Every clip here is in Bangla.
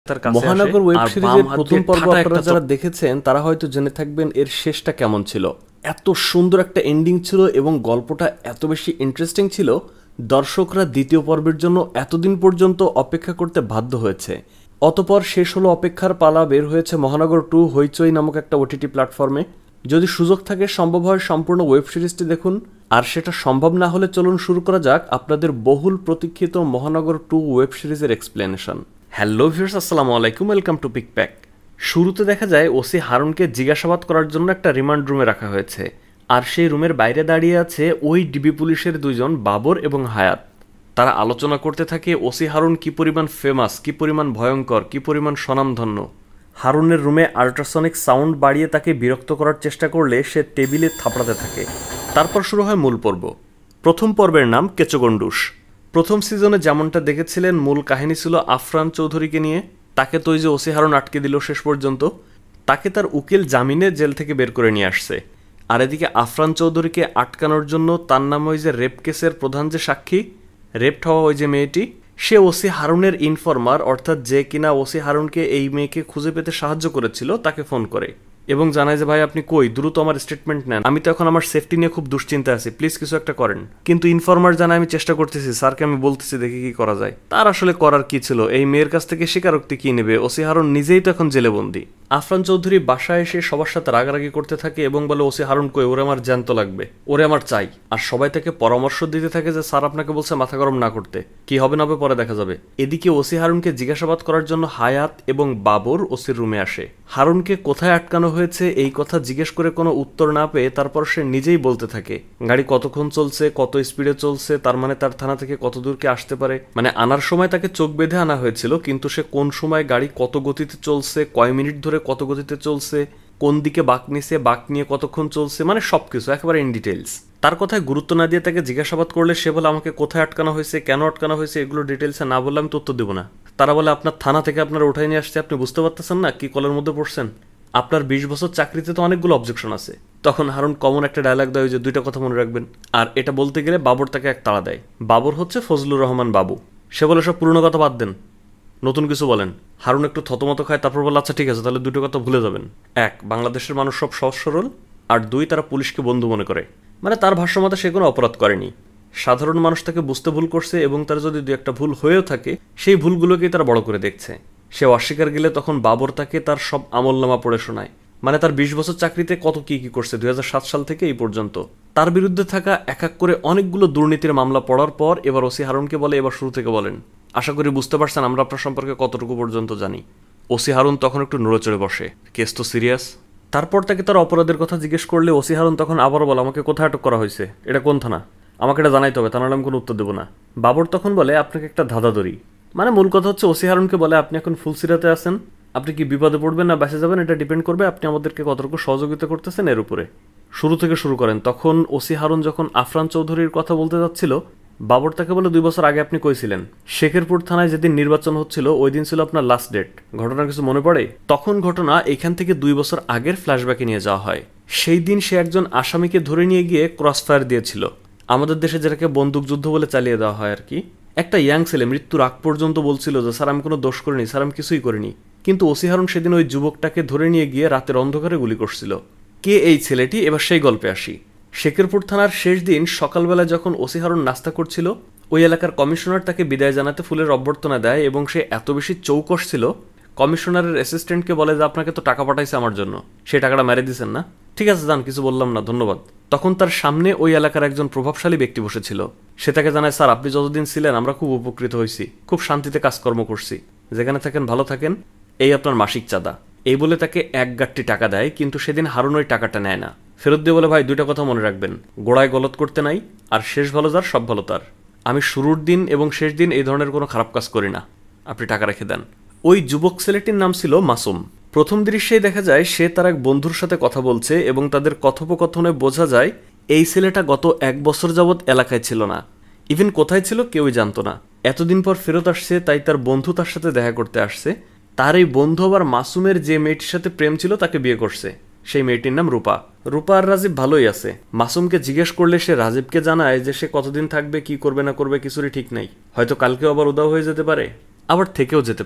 মহানগর ওয়েব সিরিজের প্রথম পর্ব আপনারা যারা দেখেছেন তারা হয়তো জেনে থাকবেন এর শেষটা কেমন ছিল। এত সুন্দর একটা এন্ডিং ছিল এবং গল্পটা এত বেশি ইন্টারেস্টিং ছিল, দর্শকরা দ্বিতীয় পর্বের জন্য এতদিন পর্যন্ত অপেক্ষা করতে বাধ্য হয়েছে। অতপর শেষ হলো অপেক্ষার পালা, বের হয়েছে মহানগর 2 হইচই নামক একটা ওটিটি প্ল্যাটফর্মে। যদি সুযোগ থাকে সম্ভব হয় সম্পূর্ণ ওয়েব সিরিজটি দেখুন, আর সেটা সম্ভব না হলে চলুন শুরু করা যাক আপনাদের বহুল প্রতীক্ষিত মহানগর 2 ওয়েব সিরিজের এক্সপ্লেনেশন। হ্যালো ভিউয়ার্স, আসসালামু আলাইকুম, ওয়েলকাম টু পিকপ্যাক। শুরুতে দেখা যায় ওসি হারুনকে জিজ্ঞাসাবাদ করার জন্য একটা রিমান্ড রুমে রাখা হয়েছে, আর সেই রুমের বাইরে দাঁড়িয়ে আছে ওই ডিবি পুলিশের দুইজন বাবর এবং হায়াত। তারা আলোচনা করতে থাকে ওসি হারুন কি পরিমাণ ফেমাস, কি পরিমাণ ভয়ঙ্কর, কি পরিমাণ স্বনামধন্য। হারুনের রুমে আল্ট্রাসনিক সাউন্ড বাড়িয়ে তাকে বিরক্ত করার চেষ্টা করলে সে টেবিলে থাপড়াতে থাকে। তারপর শুরু হয় মূল পর্ব। প্রথম পর্বের নাম কেচগন্ডুস। প্রথম সিজনে যেমনটা দেখেছিলেন মূল কাহিনী ছিল আফরান চৌধুরীকে নিয়ে। তাকে তো ওই যে ওসি হারুন আটকে দিল শেষ পর্যন্ত, তাকে তার উকিল জামিনে জেল থেকে বের করে নিয়ে আসছে। আর এদিকে আফরান চৌধুরীকে আটকানোর জন্য তার নামে ওই যে রেপ কেসের প্রধান যে সাক্ষী, রেপড হওয়া ওই যে মেয়েটি, সে ওসি হারুনের ইনফরমার, অর্থাৎ যে কিনা ওসি হারুনকে এই মেয়েকে খুঁজে পেতে সাহায্য করেছিল, তাকে ফোন করে এবং জানায় যে ভাই আপনি কই, দ্রুত আমার স্টেটমেন্ট নেন, আমি তো এখন আমার সেফটি নিয়ে খুব দুশ্চিন্তায় আছি, প্লিজ কিছু একটা করেন। কিন্তু ইনফরমার জানায় আমি চেষ্টা করতেছি, স্যারকে আমি বলতেছি, দেখি কি করা যায়। তার আসলে করার কি ছিল, এই মেয়ের কাছ থেকে স্বীকারোক্তি কি নেবে, ওসি হারুন নিজেই তো এখন জেলে বন্দি। আফরান চৌধুরী বাসায় এসে সবার সাথে রাগারাগি করতে থাকে এবং বলে ওসি হারুন কই, ওরে আমার জ্যান্ত লাগবে, ওরে আমার চাই। আর সবাই তাকে পরামর্শ দিতে থাকে যে স্যার আপনাকে বলছে মাথা গরম না করতে, কি হবে না হবে পরে দেখা যাবে। এদিকে ওসি হারুনকে জিজ্ঞাসাবাদ করার জন্য হায়াত এবং বাবর ওসির রুমে আসে। হারুনকে কোথায় আটকানো হয়েছে এই কথা জিজ্ঞেস করে কোনো উত্তর না পেয়ে তারপর সে নিজেই বলতে থাকে গাড়ি কতক্ষণ চলছে, কত স্পিডে চলছে, তার মানে তার থানা থেকে কত দূরকে আসতে পারে। মানে আনার সময় তাকে চোখ বেঁধে আনা হয়েছিল, কিন্তু সে কোন সময় গাড়ি কত গতিতে চলছে, কয় মিনিট ধরে কত গতিতে চলছে, কোন দিকে বাঁক নিছে, বাঁক নিয়ে কতক্ষণ চলছে, মানে সবকিছু একেবারে ইন ডিটেলস। তার কথায় গুরুত্ব না দিয়ে তাকে জিজ্ঞাসাবাদ করলে সে বলে আমাকে কোথায় আটকানো হয়েছে, কেন আটকানো হয়েছে, এগুলো ডিটেলসে না বললে আমি তথ্য দেবো না। তারা বলে আপনার থানা থেকে আপনারা উঠাই নিয়ে আসছে, আপনি বুঝতে পারতেছেন না কি কলের মধ্যে পড়ছেন, আপনার 20 বছর চাকরিতে তো অনেকগুলো অবজেকশন আছে। তখন হারুন কমন একটা ডায়লগ দেয় যে 2টা কথা মনে রাখবেন, আর এটা বলতে গেলে বাবর তাকে এক তাড়া দেয়। বাবর হচ্ছে ফজলুর রহমান বাবু। সে বলে সব পুরনো কথা বাদ দেন, নতুন কিছু বলেন। হারুন একটু থতমত খায়, তারপর বলে আচ্ছা ঠিক আছে, তাহলে 2টো কথা ভুলে যাবেন। 1, বাংলাদেশের মানুষ সব সহজ সরল, আর 2, তারা পুলিশকে বন্ধু মনে করে। মানে তার ভাষ্যমতে সে কোনো অপরাধ করেনি, সাধারণ মানুষ তাকে বুঝতে ভুল করছে এবং তার যদি 2-একটা ভুল হয়েও থাকে সেই ভুলগুলোকেই তারা বড় করে দেখছে। সে অস্বীকার গেলে তখন বাবর তাকে তার সব আমলনামা পড়ে শোনায়, মানে তার 20 বছর চাকরিতে কত কি কি করছে 2007 সাল থেকে এই পর্যন্ত। তার বিরুদ্ধে থাকা এক এক করে অনেকগুলো দুর্নীতির মামলা পড়ার পর এবার ওসি হারুনকে বলে এবার শুরু থেকে বলেন, আশা করি বুঝতে পারছেন আমরা আপনার সম্পর্কে কতটুকু পর্যন্ত জানি। ওসি হারুন তখন একটু নড়ে চড়ে বসে, কেস তো সিরিয়াস। তারপর তাকে তার অপরাধের কথা জিজ্ঞেস করলে ওসি হারুন তখন আবারও বলে আমাকে কোথায় আটক করা হয়েছে, এটা কোন থানা, আমাকে এটা জানাইতে হবে, তা নাহলে আমি কোনো উত্তর দেবো না। বাবর তখন বলে আপনাকে একটা ধাঁধা ধরি। মানে মূল কথা হচ্ছে ওসি হারুনকে বলে আপনি এখন ফুল সিরাতে আছেন, আপনি কি বিপদে পড়বেন না বেঁচে যাবেন এটা ডিপেন্ড করবে আপনি আমাদেরকে কতটুকু সহযোগিতা করতেছেন এর উপরে। শুরু থেকে শুরু করেন। তখন ওসি হারুন যখন আফরান চৌধুরীর কথা বলতে যাচ্ছিল, বাবর তাকে বলে 2 বছর আগে আপনি কইছিলেন শেখেরপুর থানায় যেদিন নির্বাচন হচ্ছিল ওই দিন ছিল আপনার লাস্ট ডেট, ঘটনা কিছু মনে পড়ে? তখন ঘটনা এখান থেকে 2 বছর আগের ফ্ল্যাশব্যাকে নিয়ে যাওয়া হয়। সেই দিন সে একজন আসামিকে ধরে নিয়ে গিয়ে ক্রস ফায়ার দিয়েছিল, আমাদের দেশে যেটাকে বন্দুকযুদ্ধ বলে চালিয়ে দেওয়া হয় আর কি। একটা ইয়াং ছেলে মৃত্যুর আগ পর্যন্ত বলছিল যে স্যার আমি কোনো দোষ করিনি, স্যার আমি কিছুই করিনি, কিন্তু ওসি হারুন সেদিন ওই যুবকটাকে ধরে নিয়ে গিয়ে রাতের অন্ধকারে গুলি করছিল। কে এই ছেলেটি, এবার সেই গল্পে আসি। শেখেরপুর থানার শেষ দিন সকালবেলা যখন ওসি হারুন নাস্তা করছিল, ওই এলাকার কমিশনার তাকে বিদায় জানাতে ফুলের অভ্যর্থনা দেয় এবং সে এত বেশি চৌকস ছিল, কমিশনারের অ্যাসিস্ট্যান্টকে বলে যে আপনাকে তো টাকা পাঠাইছে আমার জন্য, সেই টাকাটা মেরে দিয়েছেন না, ঠিক আছে যান, কিছু বললাম না, ধন্যবাদ। তখন তার সামনে ওই এলাকার একজন প্রভাবশালী ব্যক্তি বসেছিল, সে তাকে জানায় স্যার আপনি যতদিন ছিলেন আমরা খুব উপকৃত হয়েছি, খুব শান্তিতে কাজকর্ম করছি, যেখানে থাকেন ভালো থাকেন, এই আপনার মাসিক চাঁদা। এই বলে তাকে 1 গাঁটটি টাকা দেয়, কিন্তু সেদিন হারুন ওই টাকাটা নেয় না, ফেরত দিয়ে বলে ভাই 2টা কথা মনে রাখবেন, গোড়ায় গলত করতে নাই, আর শেষ ভালো যার সব ভালো তার, আমি শুরুর দিন এবং শেষ দিন এই ধরনের কোনো খারাপ কাজ করি না, আপনি টাকা রেখে দেন। ওই যুবক ছেলেটির নাম ছিল মাসুম। প্রথম দৃশ্যেই দেখা যায় সে তার এক বন্ধুর সাথে কথা বলছে এবং তাদের কথোপকথনে বোঝা যায় এই ছেলেটা গত 1 বছর যাবৎ এলাকায় ছিল না, ইভেন কোথায় ছিল কেউই জানতো না। এতদিন পর ফেরত আসছে, তাই তার বন্ধু তার সাথে দেখা করতে আসছে। তার এই বন্ধু আবার মাসুমের যে মেয়েটির সাথে প্রেম ছিল তাকে বিয়ে করছে, সেই মেয়েটির নাম রূপা। রূপা আর রাজীব ভালোই আছে। মাসুমকে জিজ্ঞেস করলে সে রাজীবকে জানায় যে সে কতদিন থাকবে, কি করবে না করবে কিছুরই ঠিক নাই, হয়তো কালকেও আবার উদাও হয়ে যেতে পারে, আবার থেকেও যেতে পারে।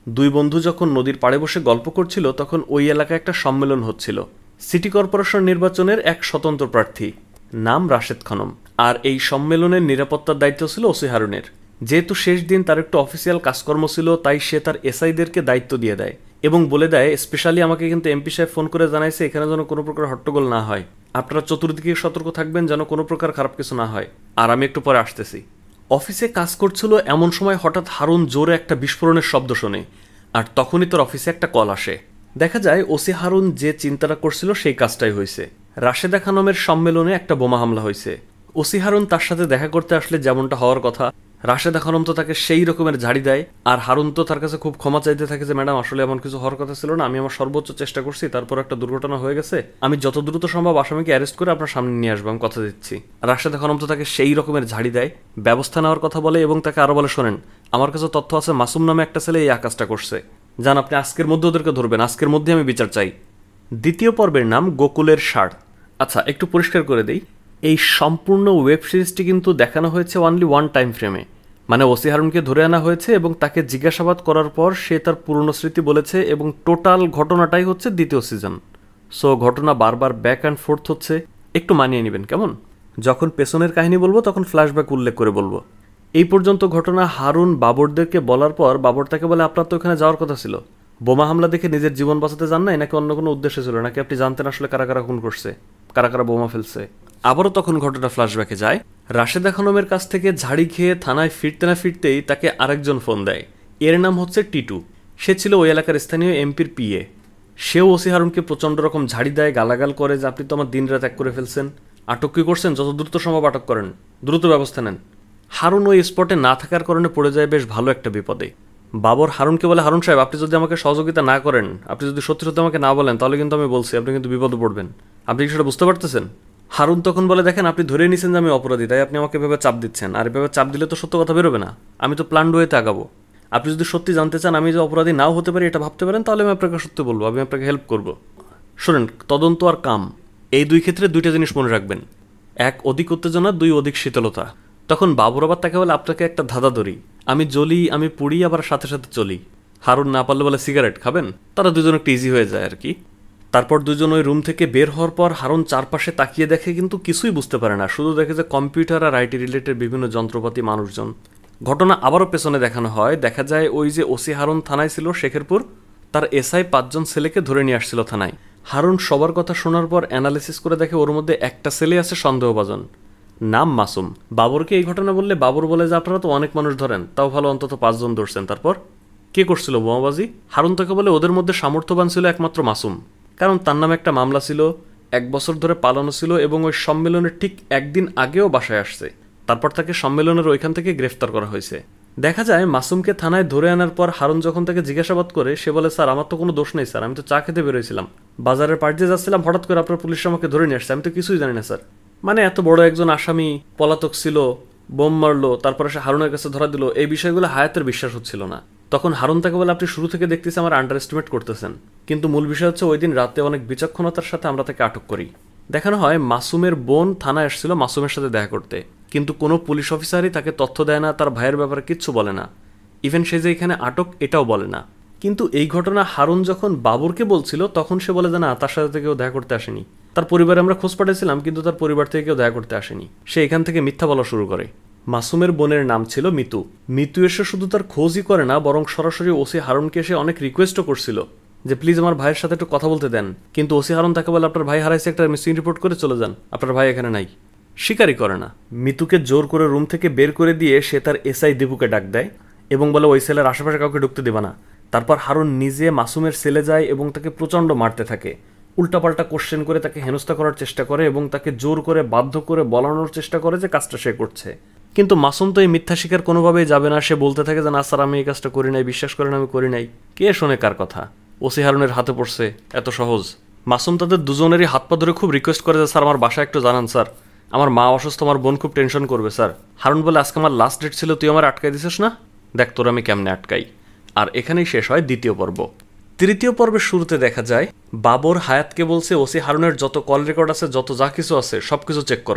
দুই বন্ধু যখন নদীর পাড়ে বসে গল্প করছিল তখন ওই এলাকায় একটা সম্মেলন হচ্ছিল। সিটি কর্পোরেশন নির্বাচনের এক স্বতন্ত্র প্রার্থী, নাম রাশেদ খানম। আর এই সম্মেলনের নিরাপত্তার দায়িত্ব ছিল ওসি হারুনের। যেহেতু শেষ দিন তার একটু অফিসিয়াল কাজকর্ম ছিল, তাই সে তার এসআইদেরকে দায়িত্ব দিয়ে দেয় এবং বলে দেয়, স্পেশালি আমাকে কিন্তু এমপি সাহেব ফোন করে জানাইছে এখানে যেন কোনো প্রকার হট্টগোল না হয়, আপনারা চতুর্দিকে সতর্ক থাকবেন যেন কোনো প্রকার খারাপ কিছু না হয়, আর আমি একটু পরে আসতেছি। অফিসে কাজ করছিল এমন সময় হঠাৎ হারুন জোরে একটা বিস্ফোরণের শব্দ শোনে, আর তখনই তোর অফিসে একটা কল আসে। দেখা যায় ওসি হারুন যে চিন্তাটা করছিল সেই কাজটাই হয়েছে। রাশেদা খানমের সম্মেলনে একটা বোমা হামলা হয়েছে। ওসি হারুন তার সাথে দেখা করতে আসলে যেমনটা হওয়ার কথা, রাশেদা খানম তো তাকে সেই রকমের ঝাড়ি দেয়, আর হারুন তো তার কাছে খুব ক্ষমা চাইতে থাকে যে ম্যাডাম আসলে এমন কিছু হওয়ার কথা ছিল না, আমি আমার সর্বোচ্চ চেষ্টা করছি, তারপর একটা দুর্ঘটনা হয়ে গেছে, আমি যত দ্রুত সম্ভব আসামিকে অ্যারেস্ট করে আপনার সামনে নিয়ে আসবো, আমি কথা দিচ্ছি। রাশেদা খানম তো তাকে সেই রকমের ঝাড়ি দেয়, ব্যবস্থা নেওয়ার কথা বলে এবং তাকে আরো বলে, শোনেন আমার কাছে তথ্য আছে মাসুম নামে একটা ছেলে এই কাজটা করছে, যান আপনি আজকের মধ্যে ওদেরকে ধরবেন, আজকের মধ্যে আমি বিচার চাই। দ্বিতীয় পর্বের নাম গোকুলের ষাঁড়। আচ্ছা, একটু পরিষ্কার করে দেই, এই সম্পূর্ণ ওয়েব সিরিজটি কিন্তু দেখানো হয়েছে অনলি ওয়ান টাইম ফ্রেমে। মানে ওসি হারুনকে ধরে আনা হয়েছে এবং তাকে জিজ্ঞাসাবাদ করার পর সে তার পুরনো স্মৃতি বলেছে এবং টোটাল ঘটনাটাই হচ্ছে দ্বিতীয় সিজন। সো ঘটনা বারবার ব্যাক অ্যান্ড ফোর্থ হচ্ছে, একটু মানিয়ে নেবেন কেমন। যখন পেছনের কাহিনী বলবো তখন ফ্ল্যাশব্যাক উল্লেখ করে বলবো। এই পর্যন্ত ঘটনা হারুন বাবরদেরকে বলার পর বাবর তাকে বলে, আপনার তো ওখানে যাওয়ার কথা ছিল, বোমা হামলা দেখে নিজের জীবন বাঁচাতে যান নাই নাকি অন্য কোনো উদ্দেশ্য ছিল, নাকি আপনি জানতেন আসলে কারা কারা খুন করছে, কারা কারা বোমা ফেলছে। আবারও তখন ঘটনা ফ্ল্যাশব্যাকে যায়। রাশেদা খানমের কাছ থেকে ঝাড়ি খেয়ে থানায় ফিরতে না ফিরতেই তাকে আরেকজন ফোন দেয়, এর নাম হচ্ছে টিটু। সে ছিল ওই এলাকার স্থানীয় এমপির পিএ। সেও ওসি হারুনকে প্রচণ্ড রকম ঝাড়ি দেয়, গালাগাল করে যে আপনি তো আমার দিন রাত এক করে ফেলছেন, আটক কি করছেন, যত দ্রুত সম্ভব আটক করেন, দ্রুত ব্যবস্থা নেন। হারুন ওই স্পটে না থাকার কারণে পড়ে যায় বেশ ভালো একটা বিপদে। বাবর হারুনকে বলে, হারুন সাহেব আপনি যদি আমাকে সহযোগিতা না করেন, আপনি যদি সত্যি সত্যি আমাকে না বলেন, তাহলে কিন্তু আমি বলছি আপনি কিন্তু বিপদে পড়বেন, আপনি কি সেটা বুঝতে পারতেছেন। হারুন তখন বলে, দেখেন আপনি ধরে নিয়েছেন যে আমি অপরাধী, তাই আপনি আমাকে এভাবে চাপ দিচ্ছেন, আর এভাবে চাপ দিলে তো সত্য কথা বেরোবে না, আমি তো প্ল্যান্ড ওয়েতে আগাবো। আপনি যদি সত্যি জানতে চান আমি যে অপরাধী নাও হতে পারি এটা ভাবতে পারেন, তাহলে আমি আপনাকে সত্যি বলবো, আমি আপনাকে হেল্প করব। শোনেন, তদন্ত আর কাম এই দুই ক্ষেত্রে দুইটা জিনিস মনে রাখবেন, এক অধিক উত্তেজনা, দুই অধিক শীতলতা। তখন বাবর আবার তাকে বলে, আপনাকে একটা ধাঁধা ধরি, আমি জ্বলি, আমি পুড়ি, আবার সাথে সাথে চলি। হারুন না পারলে বলে, সিগারেট খাবেন। তারা দুজন একটু ইজি হয়ে যায় আর কি। তারপর দুজন ওই রুম থেকে বের হওয়ার পর হারুন চারপাশে তাকিয়ে দেখে কিন্তু কিছুই বুঝতে পারে না, শুধু দেখে যে কম্পিউটার আর আইটি রিলেটেড বিভিন্ন যন্ত্রপাতি, মানুষজন। ঘটনা আবারও পেছনে দেখানো হয়, দেখা যায় ওই যে ওসি হারুন থানায় ছিল শেখেরপুর, তার এসআই 5 জন ছেলেকে ধরে নিয়ে আসছিল থানায়। হারুন সবার কথা শোনার পর অ্যানালিসিস করে দেখে ওর মধ্যে একটা ছেলে আছে সন্দেহভাজন, নাম মাসুম। বাবরকে এই ঘটনা বললে বাবর বলে যে আপনারা তো অনেক মানুষ ধরেন, তাও ভালো অন্তত 5 জন ধরছেন, তারপর কে করছিল বোমাবাজি। হারুন তাকে বলে, ওদের মধ্যে সামর্থ্যবান ছিল একমাত্র মাসুম, কারণ তার নামে একটা মামলা ছিল, 1 বছর ধরে পালানো ছিল এবং ওই সম্মেলনের ঠিক একদিন আগেও বাসায় আসছে। তারপর তাকে সম্মেলনের ওইখান থেকে গ্রেফতার করা হয়েছে। দেখা যায় মাসুমকে থানায় ধরে আনার পর হারুন যখন তাকে জিজ্ঞাসাবাদ করে সে বলে, স্যার আমার তো কোনো দোষ নেই স্যার, আমি তো চা খেতে বেরোয়ছিলাম, বাজারের পাশ দিয়ে যাচ্ছিলাম, হঠাৎ করে আপনার পুলিশ আমাকে ধরে নিয়ে আসছে, আমি তো কিছুই জানি না স্যার। মানে এত বড় একজন আসামি পলাতক ছিল, বোম মারলো, তারপরে সে হারুনের কাছে ধরা দিল, এই বিষয়গুলো হায়াতের বিশ্বাস হচ্ছিল না। তখন হারুন তাকে বলে, আপনি শুরু থেকে দেখতেছি আমার আন্ডার এস্টিমেট করতেছেন, কিন্তু মূল বিষয় হচ্ছে ওই দিন রাতে অনেক বিচক্ষণতার সাথে আমরা তাকে আটক করি। দেখানো হয় মাসুমের বোন থানায় আসছিল মাসুমের সাথে দেখা করতে, কিন্তু কোনো পুলিশ অফিসারই তাকে তথ্য দেয় না, তার ভাইয়ের ব্যাপারে কিচ্ছু বলে না, ইভেন সে যে এখানে আটক এটাও বলে না। কিন্তু এই ঘটনা হারুন যখন বাবরকে বলছিল তখন সে বলে যে না, তার সাথে কেউ দেখা করতে আসেনি, তার পরিবারে আমরা খোঁজ পাঠিয়েছিলাম কিন্তু তার পরিবার থেকে কেউ দেখা করতে আসেনি। সে এখান থেকে মিথ্যা বলা শুরু করে। মাসুমের বোনের নাম ছিল মিতু। মিতু এসে শুধু তার খোঁজই করে না, বরং সরাসরি ওসি হারুনকে এসে অনেক রিকোয়েস্টও করছিল যে প্লিজ আমার ভাইয়ের সাথে একটু কথা বলতে দেন, কিন্তু ওসি হারুন তাকে বলে, আপনার ভাই হারাইছে, একটা মিসিং রিপোর্ট করে চলে যান, আপনার ভাই এখানে নাই। স্বীকারই করে না। মিতুকে জোর করে রুম থেকে বের করে দিয়ে সে তার এসআই দীপুকে ডাক দেয় এবং বলে ওই সেলের আশেপাশে কাউকে ঢুকতে দেবে না। তারপর হারুন নিজে মাসুমের সেলে যায় এবং তাকে প্রচণ্ড মারতে থাকে, উল্টাপাল্টা কোশ্চেন করে তাকে হেনস্থা করার চেষ্টা করে এবং তাকে জোর করে বাধ্য করে বলানোর চেষ্টা করে যে কাজটা সে করছে। কিন্তু মাসুম তো এই মিথ্যা স্বীকার কোনোভাবেই যাবে না, সে বলতে থাকে যে না স্যার আমি এই কাজটা করি নাই, বিশ্বাস করেন আমি করি নাই। কে শোনে কার কথা, ওসি হারুনের হাতে পড়ছে, এত সহজ। মাসুম তাদের দুজনেরই হাত পা ধরে খুব রিকোয়েস্ট করে যে স্যার আমার বাসায় একটু জানান স্যার, আমার মা অসুস্থ, আমার বোন খুব টেনশন করবে স্যার। হারুন বলে আজকে আমার লাস্ট ডেট ছিল, তুই আমার আটকাই দিছিস না, দেখ তোর আমি কেমনে আটকাই। আর এখানেই শেষ হয় দ্বিতীয় পর্ব। তৃতীয় পর্বের শুরুতে দেখা যায় বাবর হায়াতকে বলছে ওসি হারুনের যত কল রেকর্ড আছে, যত যা কিছু আছে সবকিছু চেক করো।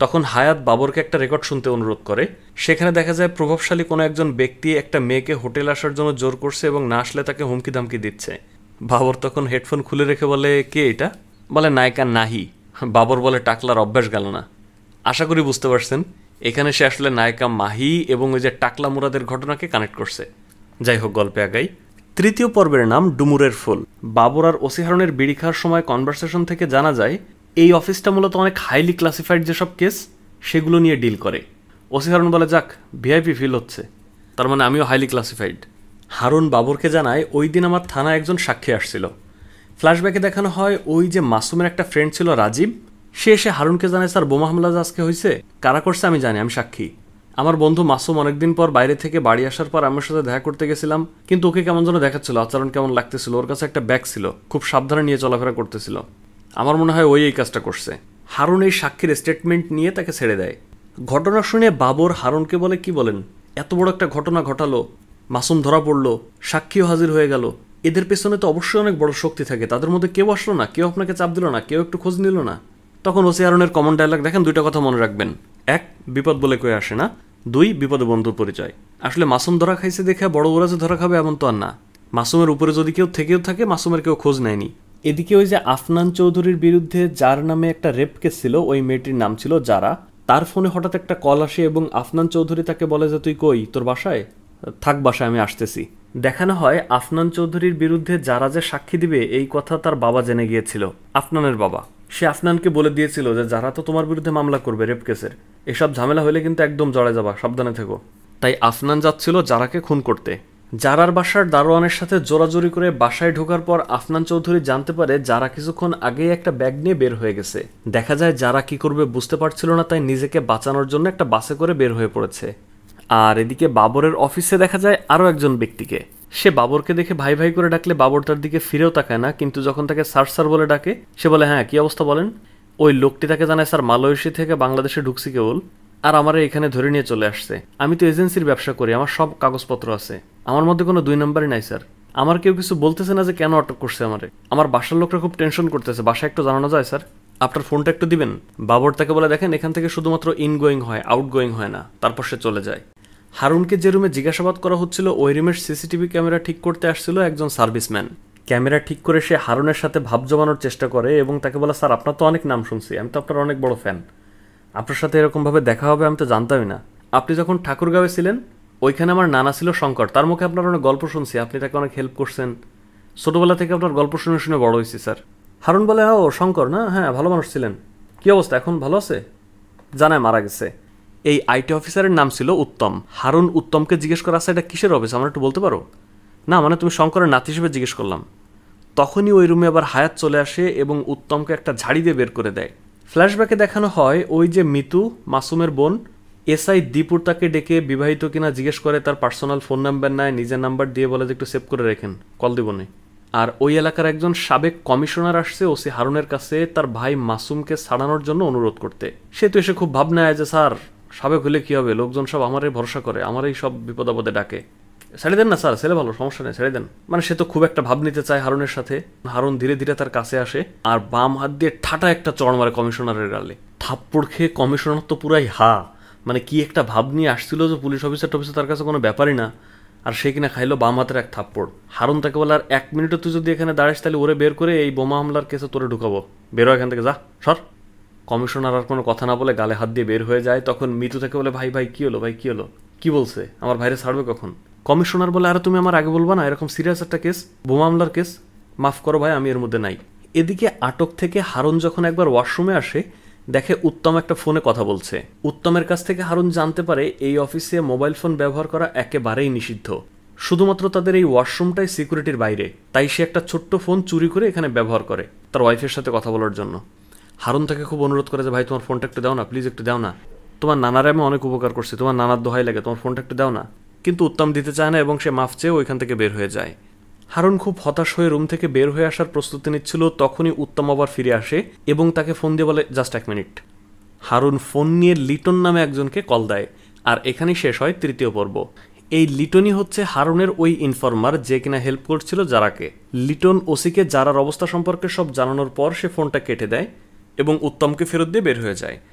তখন হায়াত বাবরকে একটা রেকর্ড শুনতে অনুরোধ করে। সেখানে দেখা যায় প্রভাবশালী কোনো একজন ব্যক্তি একটা মেয়েকে হোটেল আসার জন্য জোর করছে এবং না আসলে তাকে হুমকি ধামকি দিচ্ছে। বাবর তখন হেডফোন খুলে রেখে বলে, কে এটা? বলে, নায়িকা নাহি। বাবর বলে, টাকলার অভ্যাস গেল না। আশা করি বুঝতে পারছেন, এখানে সে আসলে নায়িকা মাহি এবং ওই যে টাকলা মুরাদের ঘটনাকে কানেক্ট করছে। যাই হোক, গল্পে আগাই। তৃতীয় পর্বের নাম ডুমুরের ফুল। বাবর আর ওসি হারুনের বিড়ি খাওয়ার সময় কনভারসেশন থেকে জানা যায় এই অফিসটা মূলত অনেক হাইলি ক্লাসিফাইড যেসব কেস সেগুলো নিয়ে ডিল করে। ওসি হারুন বলে, যাক, ভিআইপি ফিল হচ্ছে, তার মানে আমিও হাইলি ক্লাসিফাইড। হারুন বাবরকে জানায়, ওই দিন আমার থানায় একজন সাক্ষী আসছিল। ফ্ল্যাশব্যাকে দেখানো হয় ওই যে মাসুমের একটা ফ্রেন্ড ছিল রাজীব, সে এসে হারুনকে জানায়, স্যার বোমা হামলা আজকে হয়েছে, কারা করছে আমি জানি, আমি সাক্ষী। আমার বন্ধু মাসুম অনেকদিন পর বাইরে থেকে বাড়ি আসার পর আমার সাথে দেখা করতে গেছিলাম, কিন্তু ওকে কেমন যেন দেখাচ্ছিল, আচরণ কেমন লাগতেছিল, ওর কাছে একটা ব্যাগ ছিল, খুব সাবধানে নিয়ে চলাফেরা করতেছিল, আমার মনে হয় ওই এই কাজটা করছে। হারুন এই সাক্ষীর স্টেটমেন্ট নিয়ে তাকে ছেড়ে দেয়। ঘটনা শুনে বাবর হারুনকে বলে, কি বলেন, এত বড় একটা ঘটনা ঘটালো, মাসুম ধরা পড়লো, সাক্ষীও হাজির হয়ে গেল, এদের পেছনে তো অবশ্যই অনেক বড় শক্তি থাকে, তাদের মধ্যে কেউ আসলো না, কেউ আপনাকে চাপ দিল না, কেউ একটু খোঁজ নিল না। তখন ওসি হারুনের কমন ডায়লগ দেখেন, দুইটা কথা মনে রাখবেন, এক, বিপদ বলে কয়ে আসে না, দুই, বিপদে বন্ধুর পরিচয়। আসলে মাসুম ধরা খাইছে দেখে বড় ওরা যে ধরা খাবে এমন তো আর না, মাসুমের উপরে যদি কেউ থেকেও থাকে মাসুমের কেউ খোঁজ নেয়নি। এদিকে ওই যে আফনান চৌধুরীর বিরুদ্ধে যার নামে একটা রেপ কেস ছিল, ওই মেয়েটির নাম ছিল যারা, তার ফোনে হঠাৎ একটা কল আসে এবং আফনান চৌধুরী তাকে বলে যে, তুই কই, তোর বাসায় থাক, বাসায় আমি আসতেছি। দেখানো হয় আফনান চৌধুরীর বিরুদ্ধে যারা যে সাক্ষী দিবে এই কথা তার বাবা জেনে গিয়েছিল, আফনানের বাবা। সে আফনানকে বলে দিয়েছিল যে যারা তো তোমার বিরুদ্ধে মামলা করবে রেপ কেসের, এসব ঝামেলা হলে কিন্তু একদম জড়ে যাবা, সাবধানে থেকো। তাই আফনান যাচ্ছিল যারাকে খুন করতে। যারার বাসার দারোয়ানের সাথে জোরাজোরি করে বাসায় ঢোকার পর আফনান চৌধুরী জানতে পারে যারা কিছুক্ষণ আগেই একটা ব্যাগ নিয়ে বের হয়ে গেছে। দেখা যায় যারা কি করবে বুঝতে পারছিল না, তাই নিজেকে বাঁচানোর জন্য একটা বাসে করে বের হয়ে পড়েছে। আর এদিকে বাবরের অফিসে দেখা যায় আরও একজন ব্যক্তিকে। সে বাবরকে দেখে ভাই ভাই করে ডাকলে বাবর তার দিকে ফিরেও তাকায় না, কিন্তু যখন তাকে স্যার স্যার বলে ডাকে সে বলে, হ্যাঁ কি অবস্থা বলেন। ওই লোকটি তাকে জানায়, স্যার মালয়েশিয়া থেকে বাংলাদেশে ঢুকছি কেবল, আর আমারে এখানে ধরে নিয়ে চলে আসছে। আমি তো এজেন্সির ব্যবসা করি, আমার সব কাগজপত্র আছে, আমার মধ্যে কোনো দুই নম্বরই নাই স্যার। আমার কেউ কিছু বলতেছে না যে কেন আটক করছে আমারে, আমার বাসার লোকরা খুব টেনশন করতেছে, বাসায় একটু জানানো যায় স্যার, আপনার ফোনটা একটু দিবেন। বাবর তাকে বলে, দেখেন এখান থেকে শুধুমাত্র ইনগোয়িং হয়, আউটগোয়িং হয় না, তারপর সে চলে যায়। হারুনকে যে রুমে জিজ্ঞাসাবাদ করা হচ্ছিল ওই রুমের সিসিটিভি ক্যামেরা ঠিক করতে আসছিল একজন সার্ভিসম্যান। ক্যামেরা ঠিক করে সে হারুনের সাথে ভাব জমানোর চেষ্টা করে এবং তাকে বলে, স্যার আপনার তো অনেক নাম শুনছি, আমি তো আপনার অনেক বড় ফ্যান, আপনার সাথে এরকমভাবে দেখা হবে আমি তো জানতামই না। আপনি যখন ঠাকুরগাঁওয়ে ছিলেন ওইখানে আমার নানা ছিল শঙ্কর, তার মুখে আপনার অনেক গল্প শুনছি, আপনি তাকে অনেক হেল্প করছেন, ছোটোবেলা থেকে আপনার গল্প শুনে শুনে বড় হয়েছি স্যার। হারুন বলে, ও শঙ্কর না, হ্যাঁ ভালো মানুষ ছিলেন, কী অবস্থা এখন, ভালো আছে? জানায় মারা গেছে। এই আইটি অফিসারের নাম ছিল উত্তম। হারুন উত্তমকে জিজ্ঞেস করা, আছে এটা কিসের অফিস, আমার একটু বলতে পারো? না মানে তুমি শঙ্করের নাতি হিসেবে জিজ্ঞেস করলাম। তখনই ওই রুমে আবার হায়াত চলে আসে এবং উত্তমকে একটা ঝাড়ি দিয়ে বের করে দেয়। ফ্ল্যাশব্যাকে দেখানো হয় ওই যে মিতু, মাসুমের বোন, এসআই দীপুর তাকে ডেকে বিবাহিত কিনা জিজ্ঞেস করে, তার পার্সোনাল ফোন নাম্বার নেয়, নিজের নাম্বার দিয়ে বলে যে একটু সেভ করে রেখেন, কল দিব না। আর ওই এলাকার একজন সাবেক কমিশনার আসছে ওসি হারুনের কাছে তার ভাই মাসুমকে ছাড়ানোর জন্য অনুরোধ করতে। সে তো এসে খুব ভাবনায় যে স্যার সাবেক হলে কী হবে, লোকজন সব আমারই ভরসা করে, আমারই সব বিপদ আপদে ডাকে, ছেড়ে দেন না স্যার, ছেলে ভালো, সমস্যা নেই, ছেড়ে দেন। মানে সে তো খুব একটা ভাব নিতে চায় হারুনের সাথে। হারুন ধীরে ধীরে তার কাছে আসে আর বাম হাত দিয়ে ঠাটা একটা চড় মারে কমিশনারের গালে। থাপ্পড় খেয়ে কমিশনার তো পুরাই মানে কি একটা ভাব নিয়ে আসছিল যে পুলিশ অফিসার টফিসার তার কাছে কোনো ব্যাপারই না, আর সে কিনা খাইলো বাম হাতের এক থাপ্পড়। হারুন তাকে বলে, আর 1 মিনিটও তুই যদি এখানে দাঁড়াস তাহলে ওরে বের করে এই বোমা হামলার কেসে তোরে ঢুকাবো, বেরো এখান থেকে, যা সর। কমিশনার আর কোনো কথা না বলে গালে হাত দিয়ে বের হয়ে যায়। তখন মিতু থেকে বলে, ভাই ভাই কী হলো, ভাই কী হলো, কী বলছে, আমার ভাইরে ছাড়বে কখন? কমিশনার বলে, আরে তুমি আমার আগে বলবা না, এরকম সিরিয়াস একটা কেস, বোমা হামলার কেস, মাফ করো ভাই আমি এর মধ্যে নাই। এদিকে আটক থেকে হারুন যখন একবার ওয়াশরুমে আসে দেখে উত্তম একটা ফোনে কথা বলছে। উত্তমের কাছ থেকে হারুন জানতে পারে এই অফিসে মোবাইল ফোন ব্যবহার করা একেবারেই নিষিদ্ধ, শুধুমাত্র তাদের এই ওয়াশরুমটাই সিকিউরিটির বাইরে, তাই সে একটা ছোট্ট ফোন চুরি করে এখানে ব্যবহার করে তার ওয়াইফের সাথে কথা বলার জন্য। হারুন তাকে খুব অনুরোধ করে যে, ভাই তোমার ফোনটা একটু দাও না, প্লিজ একটু দাও না, তোমার নানারে আমি অনেক উপকার করছি, তোমার নানার দোহাই লাগে, তোমার ফোনটা একটু দাও না। কিন্তু উত্তম দিতে চায় না এবং সে মাফ চেয়ে ওইখান থেকে বের হয়ে যায়। হারুন খুব হতাশ হয়ে রুম থেকে বের হয়ে আসার প্রস্তুতি নিচ্ছিল, তখনই উত্তম আবার ফিরে আসে এবং তাকে ফোন দিয়ে বলে, জাস্ট 1 মিনিট। হারুন ফোন নিয়ে লিটন নামে একজনকে কল দেয়, আর এখানেই শেষ হয় 3য় পর্ব। এই লিটনই হচ্ছে হারুনের ওই ইনফর্মার যে কিনা হেল্প করছিল জারাকে। লিটন ওসিকে জারার অবস্থা সম্পর্কে সব জানানোর পর সে ফোনটা কেটে দেয় এবং উত্তমকে ফেরত দিয়ে বের হয়ে যায়।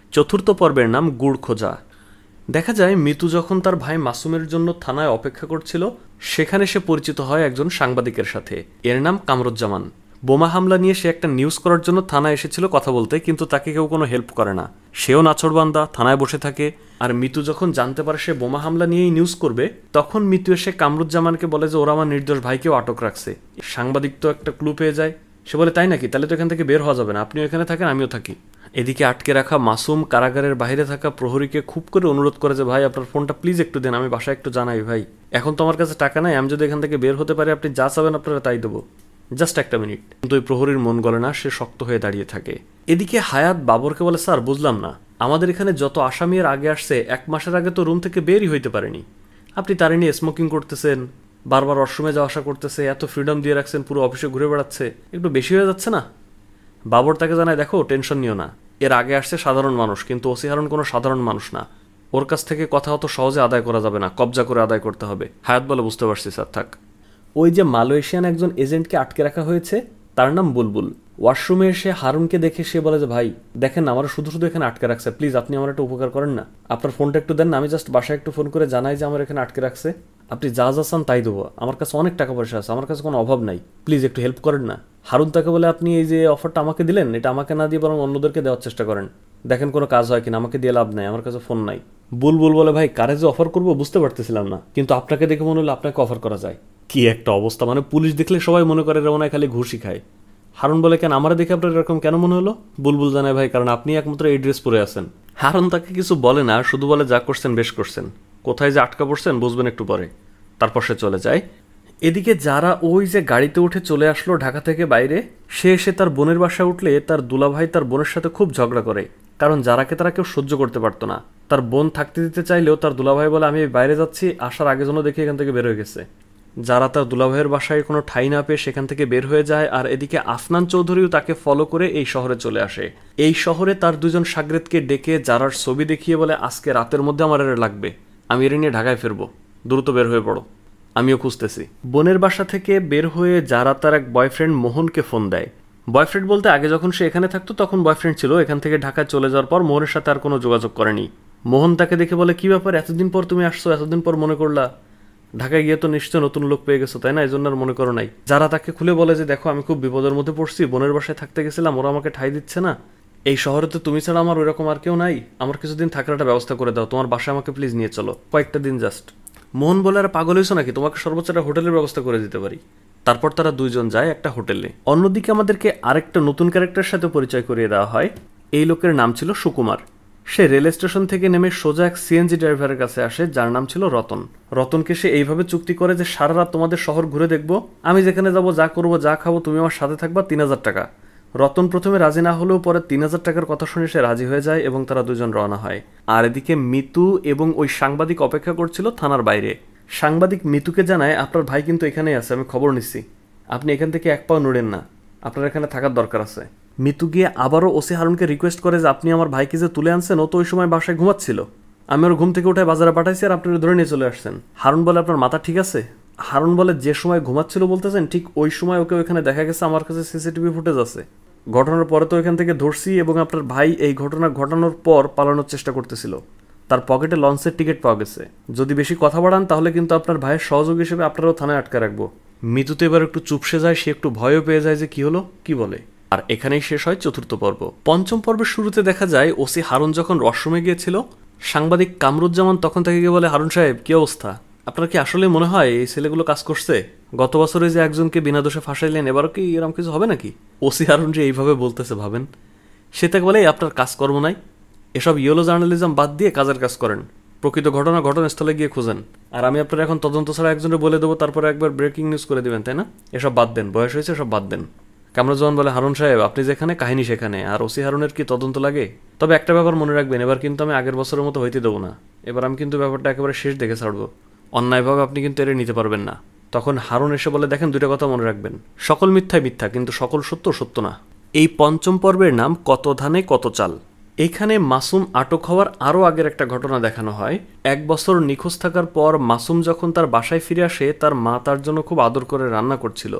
চতুর্থ পর্বের নাম গুড় খোঁজা। দেখা যায় মিতু যখন তার ভাই মাসুমের জন্য থানায় অপেক্ষা করছিল, সেখানে সে পরিচিত হয় একজন সাংবাদিকের সাথে। এর নাম কামরুজ্জামান। বোমা হামলা নিয়ে সে একটা নিউজ করার জন্য থানায় এসেছিল কথা বলতে, কিন্তু তাকে কেউ কোনো হেল্প করে না। সেও নাছোড়বান্দা, থানায় বসে থাকে। আর মিতু যখন জানতে পারে সে বোমা হামলা নিয়েই নিউজ করবে, তখন মিতু এসে কামরুজ্জামানকে বলে যে ওরা আমার নির্দোষ ভাইকেও আটক রাখছে। সাংবাদিক তো একটা ক্লু পেয়ে যায়। সে বলে তাই নাকি, তাহলে তো এখান থেকে বের হওয়া যাবে না, আপনিও এখানে থাকেন আমিও থাকি। এদিকে আটকে রাখা মাসুম কারাগারের বাইরে থাকা প্রহরীকে খুব করে অনুরোধ করে যে ভাই আপনার ফোনটা প্লিজ একটু দেন, আমি বাসায় একটু জানাই ভাই, এখন তো আমার কাছে টাকা নাই, আমি যদি এখান থেকে বের হতে পারি আপনি যা চাবেন আপনারা তাই দেবো, জাস্ট একটা মিনিট। কিন্তু ওই প্রহরীর মন গলে না, সে শক্ত হয়ে দাঁড়িয়ে থাকে। এদিকে হায়াত বাবরকে বলে স্যার বুঝলাম না, আমাদের এখানে যত আসামি এর আগে আসছে 1 মাসের আগে তো রুম থেকে বেরই হইতে পারেনি, আপনি তারে নিয়ে স্মোকিং করতেছেন, বারবার ওয়াশরুমে যাওয়া আসা করতেছে, এত ফ্রিডম দিয়ে রাখছেন, পুরো অফিসে ঘুরে বেড়াচ্ছে, একটু বেশি হয়ে যাচ্ছে না? বাবর তাকে জানায় দেখো টেনশন নিও না, এর আগে আসছে সাধারণ মানুষ, কিন্তু ওসি হারুন কোনো সাধারণ মানুষ না, ওর কাছ থেকে কথা অত সহজে আদায় করা যাবে না, কবজা করে আদায় করতে হবে। হায়াত বলে বুঝতে পারছি স্যার, থাক। ওই যে মালয়েশিয়ান একজন এজেন্টকে আটকে রাখা হয়েছে, তার নাম বুলবুল। ওয়াশরুমে এসে হারুনকে দেখে সে বলে যে ভাই দেখেন আমার শুধু শুধু এখানে আটকে রাখছে, প্লিজ আপনি আমার একটা উপকার করেন না, আপনার ফোনটা একটু দেন না, আমি জাস্ট বাসায় একটু ফোন করে জানাই যে আমার এখানে আটকে রাখছে, আপনি যা যা চান তাই দেবো, আমার কাছে অনেক টাকা পয়সা আছে, আমার কাছে কোনো অভাব নাই, প্লিজ একটু হেল্প করেন না। হারুন তাকে বলে আপনি এই যে অফারটা আমাকে দিলেন, এটা আমাকে না দিয়ে বরং অন্যদেরকে দেওয়ার চেষ্টা করেন, দেখেন কোনো কাজ হয় কিনা, আমাকে দিয়ে লাভ নাই, আমার কাছে ফোন নাই। বুলবুল বলে ভাই কারে যে অফার করবো বুঝতে পারতেছিলাম না, কিন্তু আপনাকে দেখে মনে হলো আপনাকে অফার করা যায়। কি একটা অবস্থা, মানে পুলিশ দেখলে সবাই মনে করে রে মনে হয় খালি ঘুষি খায়। হারুন বলে কেন আমার দেখে আপনার এরকম কেন মনে হলো? বুলবুল জানায় ভাই কারণ আপনি একমাত্র এই ড্রেস পরে আছেন। হারুন তাকে কিছু বলে না, শুধু বলে যা করছেন বেশ করছেন, কোথায় যে আটকা পড়ছেন বুঝবেন একটু পরে। তারপর সে চলে যায়। এদিকে যারা ওই যে গাড়িতে উঠে চলে আসলো ঢাকা থেকে বাইরে, সে এসে তার বোনের বাসায় উঠলে তার দুলাভাই তার বোনের সাথে খুব ঝগড়া করে, কারণ যারাকে তারা কেউ সহ্য করতে পারতো না। তার বোন থাকতে দিতে চাইলেও তার দুলাভাই বলে আমি বাইরে যাচ্ছি, আসার আগে জন্য দেখি এখান থেকে বের হয়ে গেছে। যারা তার দুলাভাইয়ের বাসায় কোনো ঠাঁই না পেয়ে সেখান থেকে বের হয়ে যায়। আর এদিকে আফনান চৌধুরীও তাকে ফলো করে এই শহরে চলে আসে। এই শহরে তার দুজন সাগরেদকে ডেকে যারার ছবি দেখিয়ে বলে আজকে রাতের মধ্যে আমার এর লাগবে, আমি এর নিয়ে ঢাকায় ফিরবো, দ্রুত বের হয়ে পড়ো, আমিও খুঁজতেছি। বোনের বাসা থেকে বের হয়ে যারা তার এক বয়ফ্রেন্ড মোহনকে ফোন দেয়। বয়ফ্রেন্ড বলতে আগে যখন সে এখানে থাকতো তখন বয়ফ্রেন্ড ছিল, এখান থেকে ঢাকায় চলে যাওয়ার পর মোহনের সাথে আর কোনো যোগাযোগ করেনি। মোহন তাকে দেখে বলে কি ব্যাপার, এতদিন পর তুমি আসছো, এতদিন পর মনে করলা, ঢাকায় গিয়ে তো নিশ্চয় নতুন লোক পেয়ে গেছো তাই না, এই জন্য আর মনে করো নাই। যারা তাকে খুলে বলে যে দেখো আমি খুব বিপদের মধ্যে পড়ছি, বোনের বাসায় থাকতে গেছিলাম, ওরা আমাকে ঠাঁই দিচ্ছে না, এই শহরে তো তুমি ছাড়া আমার ওইরকম আর কেউ নাই, আমার কিছুদিন থাকার একটা ব্যবস্থা করে দাও, তোমার বাসায় আমাকে প্লিজ নিয়ে চলো কয়েকটা দিন জাস্ট। মোহন বলে আর পাগল হয়েছো নাকি, তোমাকে সর্বোচ্চ একটা হোটেলের ব্যবস্থা করে দিতে পারি। তারপর তারা দুইজন যায় একটা হোটেলে। অন্যদিকে আমাদেরকে আরেকটা নতুন ক্যারেক্টারের সাথে পরিচয় করিয়ে দেওয়া হয়। এই লোকের নাম ছিল সুকুমার। সে রেল স্টেশন থেকে নেমে সোজা এক সিএনজি ড্রাইভারের কাছে আসে যার নাম ছিল রতন। রতনকে সে এইভাবে চুক্তি করে যে সারা রাত তোমাদের শহর ঘুরে দেখবো, আমি যেখানে যাব, যা করবো, যা খাবো, তুমি আমার সাথে থাকবা, 3000 টাকা। রতন প্রথমে রাজি না হলেও পরে 3000 টাকার কথা শুনে সে রাজি হয়ে যায় এবং তারা দুজন রওনা হয়। আর এদিকে মিতু এবং ওই সাংবাদিক অপেক্ষা করছিল থানার বাইরে। সাংবাদিক মিতুকে জানায় আপনার ভাই কিন্তু এখানেই আছে, আমি খবর নিচ্ছি, আপনি এখান থেকে এক পাও নড়েন না, আপনার এখানে থাকার দরকার আছে। মিতু গিয়ে আবারও ওসি হারুনকে রিকোয়েস্ট করে যে আপনি আমার ভাইকে যে তুলে আনছেন ও তো ওই সময় বাসায় ঘুমাচ্ছিল, আমি ওর ঘুম থেকে উঠে বাজারে পাঠাইছি আর আপনি ধরে নিয়ে চলে আসছেন। হারুন বলে আপনার মাথা ঠিক আছে? হারুন বলে যে সময় ঘুমাচ্ছিল বলতেছেন ঠিক ওই সময় ওকে ওইখানে দেখা গেছে, আমার কাছে সিসিটিভি ফুটেজ আছে, ঘটনার পরে তো এখান থেকে ধরছি এবং আপনার ভাই এই ঘটনা ঘটানোর পর পালানোর চেষ্টা করতেছিল, তার পকেটে লঞ্চের টিকিট পাওয়া গেছে, যদি বেশি কথা বাড়ান তাহলে কিন্তু আপনার ভাইয়ের সহযোগী হিসেবে আপনারাও থানায় আটকে রাখবো। মিতু তো এবার একটু চুপসে যায়, সে একটু ভয়ও পেয়ে যায় যে কি হলো কি বলে। আর এখানেই শেষ হয় চতুর্থ পর্ব। পঞ্চম পর্বের শুরুতে দেখা যায় ওসি হারুন যখন ওয়াশরুমে গিয়েছিল, সাংবাদিক কামরুজ্জামান তখন তাকে গিয়ে বলে হারুন সাহেব কি অবস্থা, আপনার কি আসলে মনে হয় এই ছেলেগুলো কাজ করছে? গত বছরে যে একজনকে বিনা দোষে ফাঁসাইলেন, এবারও কি এরকম কিছু হবে নাকি? ওসি হারুন যে এইভাবে বলতেছে ভাবেন। সে তাকে বলে আপনার কাজকর্ম নাই, এসব ইয়েলো জার্নালিজম বাদ দিয়ে কাজের কাজ করেন, প্রকৃত ঘটনা ঘটনাস্থলে গিয়ে খুঁজেন, আর আমি আপনার এখন তদন্ত ছাড়া একজনে বলে দেবো, তারপরে একবার ব্রেকিং নিউজ করে দেবেন তাই না, এসব বাদ দেন, বয়স হয়েছে সব বাদ দেন। কামরুজ্জামান বলে হারুন সাহেব আপনি যেখানে কাহিনী সেখানে, আর ওসি হারুনের কি তদন্ত লাগে? তবে একটা ব্যাপার মনে রাখবেন, এবার কিন্তু আমি আগের বছরের মতো হইতে দেবো না, এবার আমি কিন্তু ব্যাপারটা একেবারে শেষ দেখে ছাড়বো, অন্যায়ভাবে আপনি কিন্তু এড়িয়ে নিতে পারবেন না। তখন হারুন এসে বলে দেখেন দুইটা কথা মনে রাখবেন, সকল মিথ্যাই মিথ্যা কিন্তু সকল সত্য সত্য না। এই পঞ্চম পর্বের নাম কত ধানে কত চাল। এইখানে মাসুম আটক হওয়ার আরও আগের একটা ঘটনা দেখানো হয়। 1 বছর নিখোঁজ থাকার পর মাসুম যখন তার বাসায় ফিরে আসে, তার মা তার জন্য খুব আদর করে রান্না করছিল।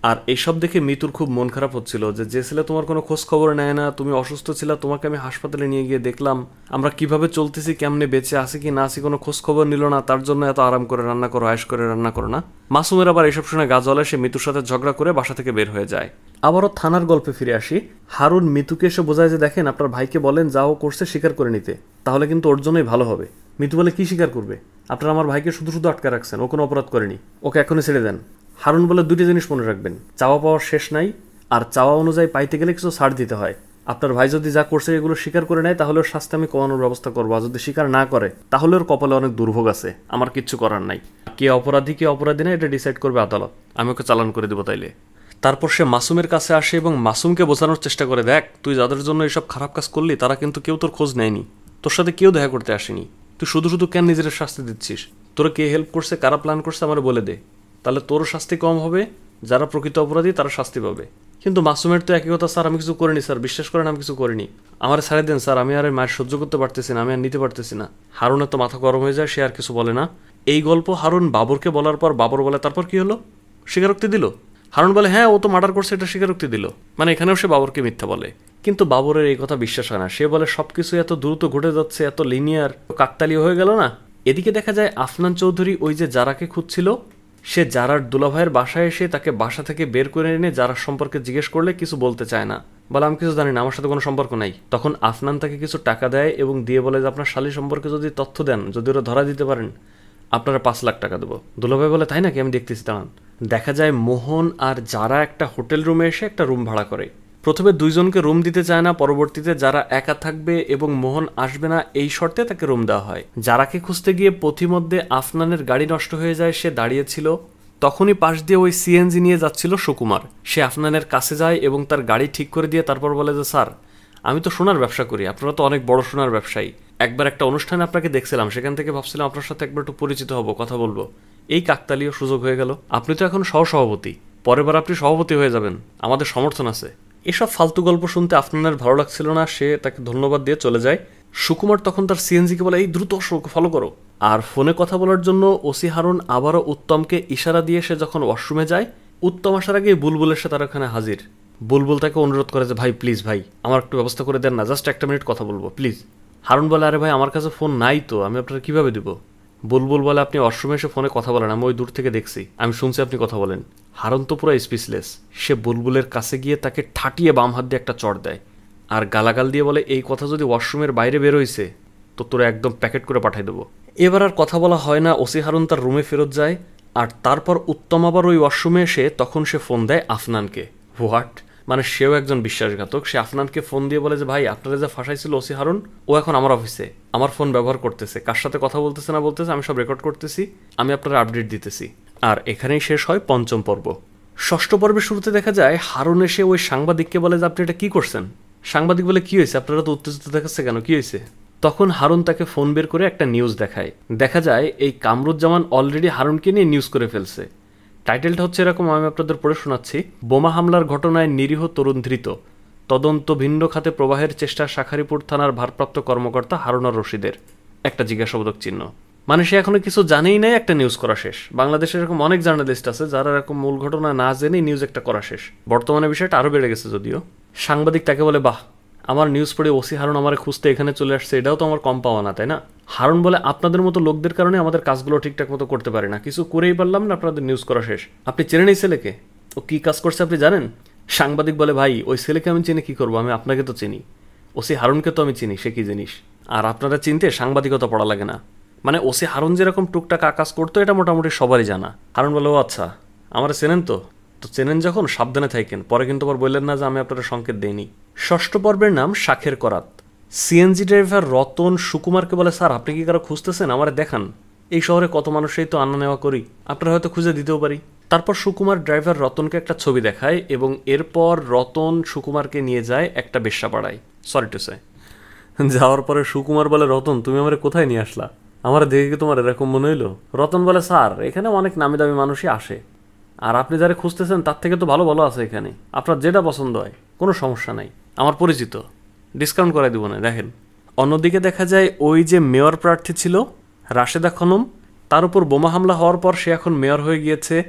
আর এইসব দেখে মিতুর খুব মন খারাপ হচ্ছিল যে ছেলে তোমার কোনো খোঁজ খবর নেয় না, তুমি অসুস্থ ছিল, তোমাকে আমি হাসপাতালে নিয়ে গিয়ে দেখলাম আমরা কিভাবে চলতেছি, কেমনে বেঁচে আসি কি না আসি, কোনো খোঁজ খবর নিল না, তার জন্য এত আরাম করে রান্না করো, আয়েশ করে রান্না করো না। মাসুমের আবার এসব শুনে গা জ্বলে, সে মিতুর সাথে ঝগড়া করে বাসা থেকে বের হয়ে যায়। আবারও থানার গল্পে ফিরে আসি। হারুন মিতুকে এসে বোঝায় যে দেখেন আপনার ভাইকে বলেন যা ও করছে স্বীকার করে নিতে, তাহলে কিন্তু ওর জন্যই ভালো হবে। মিতু বলে কি স্বীকার করবে, আপনারা আমার ভাইকে শুধু শুধু আটকে রাখছেন, ও কোনো অপরাধ করেনি, ওকে এখনই ছেড়ে দেন। হারুন বলে দুটি জিনিস মনে রাখবেন, চাওয়া পাওয়ার শেষ নাই, আর চাওয়া অনুযায়ী পাইতে গেলে কিছু ছাড় দিতে হয়। আপনার ভাই যদি যা করছে এগুলো স্বীকার করে নেয় তাহলে ওর শাস্তি আমি কমানোর ব্যবস্থা করবো, আর যদি স্বীকার না করে তাহলে ওর কপালে অনেক দুর্ভোগ আছে, আমার কিচ্ছু করার নাই। কে অপরাধী কে অপরাধী না এটা ডিসাইড করবে আদালত, আমি ওকে চালান করে দেবো তাইলে। তারপর সে মাসুমের কাছে আসে এবং মাসুমকে বোঝানোর চেষ্টা করে, দেখ তুই যাদের জন্য এইসব খারাপ কাজ করলি তারা কিন্তু কেউ তোর খোঁজ নেয়নি, তোর সাথে কেউ দেখা করতে আসেনি, তুই শুধু শুধু কেন নিজের শাস্তি দিচ্ছিস, তোরা কে হেল্প করছে কারা প্ল্যান করছে আমার বলে দে, তাহলে তোর শাস্তি কম হবে, যারা প্রকৃত অপরাধী তারা শাস্তি পাবে। কিন্তু মাসুমের তো একই কথা, স্যার আমি কিছু করিনি স্যার, বিশ্বাস করেন আমি কিছু করিনি, আমার ছেড়ে দেন স্যার, আমি আর মায়ের সহ্য করতে পারতেছি না, আমি আর নিতে পারতেছি না। হারুনের তো মাথা গরম হয়ে যায়, সে আর কিছু বলে না। এই গল্প হারুন বাবরকে বলার পর বাবর বলে তারপর কি হলো, স্বীকারোক্তি দিল? হারুন বলে হ্যাঁ ও তো মার্ডার করছে, এটা স্বীকারোক্তি দিল। মানে এখানেও সে বাবরকে মিথ্যা বলে। কিন্তু বাবরের এই কথা বিশ্বাস হয় না, সে বলে সবকিছু এত দ্রুত ঘটে যাচ্ছে, এত লিনিয়ার কাকতালীয় হয়ে গেল না। এদিকে দেখা যায় আফনান চৌধুরী ওই যে জারাকে খুঁজছিল, সে জারার দুলাভাইয়ের বাসায় এসে তাকে বাসা থেকে বের করে এনে জারার সম্পর্কে জিজ্ঞেস করলে কিছু বলতে চায় না, বলে আমি কিছু জানি না, আমার সাথে কোনো সম্পর্ক নাই। তখন আফনান তাকে কিছু টাকা দেয় এবং দিয়ে বলে যে আপনার শালী সম্পর্কে যদি তথ্য দেন, যদি ওরা ধরা দিতে পারেন আপনারা 5 লাখ টাকা দেবো। দুলাভাই বলে তাই নাকি, আমি দেখতেছি দাঁড়ান। দেখা যায় মোহন আর যারা একটা হোটেল রুমে এসে একটা রুম ভাড়া করে। প্রথমে দুইজনকে রুম দিতে চায় না, পরবর্তীতে যারা একা থাকবে এবং মোহন আসবে না এই শর্তে তাকে রুম দেওয়া হয়। যারাকে খুঁজতে গিয়ে পথিমধ্যে আফনানের গাড়ি নষ্ট হয়ে যায়, সে দাঁড়িয়েছিল, তখনই পাশ দিয়ে ওই সিএনজি নিয়ে যাচ্ছিল সুকুমার। সে আফনানের কাছে যায় এবং তার গাড়ি ঠিক করে দিয়ে তারপর বলে যে স্যার আমি তো সোনার ব্যবসা করি, আপনারা তো অনেক বড় সোনার ব্যবসায়ী, একবার একটা অনুষ্ঠানে আপনাকে দেখছিলাম, সেখান থেকে ভাবছিলাম আপনার সাথে একবার একটু পরিচিত হব, কথা বলবো, এই কাকতালীয় সুযোগ হয়ে গেল। আপনি তো এখন সহসভাপতি, পরের বার আপনি সভাপতি হয়ে যাবেন, আমাদের সমর্থন আছে। এসব ফালতু গল্প শুনতে আফনানের ভালো লাগছিল না, সে তাকে ধন্যবাদ দিয়ে চলে যায়। সুকুমার তখন তার সিএনজিকে বলে এই দ্রুত ফলো করো। আর ফোনে কথা বলার জন্য ওসি হারুন আবারও উত্তমকে ইশারা দিয়ে সে যখন ওয়াশরুমে যায়, উত্তম আসার আগে বুলবুলের সাথে তার ওখানে হাজির। বুলবুল তাকে অনুরোধ করে যে ভাই প্লিজ ভাই আমার একটু ব্যবস্থা করে দেন না, জাস্ট 1 মিনিট কথা বলবো প্লিজ। হারুন বলে আরে ভাই আমার কাছে ফোন নাই তো, আমি আপনার কিভাবে দিব। বুলবুল বলে আপনি ওয়াশরুমে এসে ফোনে কথা বলেন, আমি ওই দূর থেকে দেখছি, আমি শুনছি আপনি কথা বলেন। হারুন তো পুরো স্পিচলেস, সে বুলবুলের কাছে গিয়ে তাকে ঠাটিয়ে বাম হাত দিয়ে একটা চড় দেয় আর গালাগাল দিয়ে বলে এই কথা যদি ওয়াশরুমের বাইরে বের হইছে তো তোরা একদম প্যাকেট করে পাঠিয়ে দেবো। এবার আর কথা বলা হয় না, ওসি হারুন তার রুমে ফেরত যায়। আর তারপর উত্তম আবার ওই ওয়াশরুমে এসে তখন সে ফোন দেয় আফনানকে। হোয়াট, মানে সেও একজন বিশ্বাসঘাতক। সে আফনানকে ফোন দিয়ে বলে যে ভাই আপনারা যা ফাঁসাইছিল ওসি হারুন, ও এখন আমার অফিসে আমার ফোন ব্যবহার করতেছে, কার সাথে কথা বলতেছে না বলতেছে আমি সব রেকর্ড করতেছি, আমি আপনারা আপডেট দিতেছি। আর এখানেই শেষ হয় 5ম পর্ব। 6ষ্ঠ পর্বের শুরুতে দেখা যায় হারুন এসে ওই সাংবাদিককে বলে যে আপনি এটা কি করছেন। সাংবাদিক বলে কি হয়েছে, আপনারা তো উত্তেজিত দেখাচ্ছে কেন, কি হয়েছে। তখন হারুন তাকে ফোন বের করে একটা নিউজ দেখায়। দেখা যায় এই কামরুজ্জামান অলরেডি হারুনকে নিয়ে নিউজ করে ফেলছে। টাইটেলটা হচ্ছে এরকম, আমি আপনাদের পড়ে শোনাচ্ছি। বোমা হামলার ঘটনায় নিরীহ তরুণ ধৃত, তদন্ত ভিন্ন খাতে প্রবাহের চেষ্টা শাখারিপুর থানার ভারপ্রাপ্ত কর্মকর্তা হারুন রশিদের, একটা জিজ্ঞাসাবোধক চিহ্ন। মানে সে এখনো কিছু জানেই নাই, একটা নিউজ করা শেষ। বাংলাদেশের এরকম অনেক জার্নালিস্ট আছে যারা এরকম মূল ঘটনা না জেনেই নিউজ একটা করা শেষ। বর্তমানে বিষয়টা আরও বেড়ে গেছে যদিও। সাংবাদিক তাকে বলে বাহ আমার নিউজ পড়ে ওসি হারুন আমার খুঁজতে এখানে চলে আসছে, এটাও তো আমার কম পাওয়া না তাই না। হারুন বলে আপনাদের মতো লোকদের কারণে আমাদের কাজগুলো ঠিকঠাক মতো করতে পারি না, কিছু করেই পারলাম না, আপনাদের নিউজ করা শেষ। আপনি চেনেন এই ছেলেকে, ও কী কাজ করছে আপনি জানেন। সাংবাদিক বলে ভাই ওই ছেলেকে আমি চিনি কী করবো, আমি আপনাকে তো চিনি, ওসি হারুনকে তো আমি চিনি, সে কী জিনিস। আর আপনারা চিনতে সাংবাদিকতা পড়া লাগে না। মানে ওসি হারুন যেরকম টুকটাক কাজ করতো এটা মোটামুটি সবারই জানা। হারুন বলে ও আচ্ছা আমরা চেনেন তো চেনেন যখন সাবধানে থাকেন, পরে কিন্তু আবার বললেন না যে আমি আপনারা সংকেত দেইনি। 6ষ্ঠ পর্বের নাম শাখের করাত। সিএনজি ড্রাইভার রতন সুকুমারকে বলে স্যার আপনি কি কারো খুঁজতেছেন, আমারে দেখান, এই শহরে কত মানুষই তো আনা নেওয়া করি, আপনারা হয়তো খুঁজে দিতেও পারি। তারপর সুকুমার ড্রাইভার রতনকে একটা ছবি দেখায় এবং এরপর রতন সুকুমারকে নিয়ে যায় একটা বেশ্যাপাড়ায়। Sorry to say. যাওয়ার পরে সুকুমার বলে রতন তুমি আমার কোথায় নিয়ে আসলা, আমার দেখে কি তোমার এরকম মনে হইলো। রতন বলে স্যার এখানে অনেক নামি দামি মানুষই আসে, আর আপনি যারা খুঁজতেছেন তার থেকে তো ভালো ভালো আছে এখানে, আপনার যেটা পছন্দ হয় কোনো সমস্যা নাই, আমার পরিচিত, ডিসকাউন্ট করাই দিব না দেখেন। অন্যদিকে দেখা যায় ওই যে মেয়র প্রার্থী ছিল রাশেদা খানম, তার উপর বোমা হামলা হওয়ার পর সে এখন মেয়র হয়ে গিয়েছে।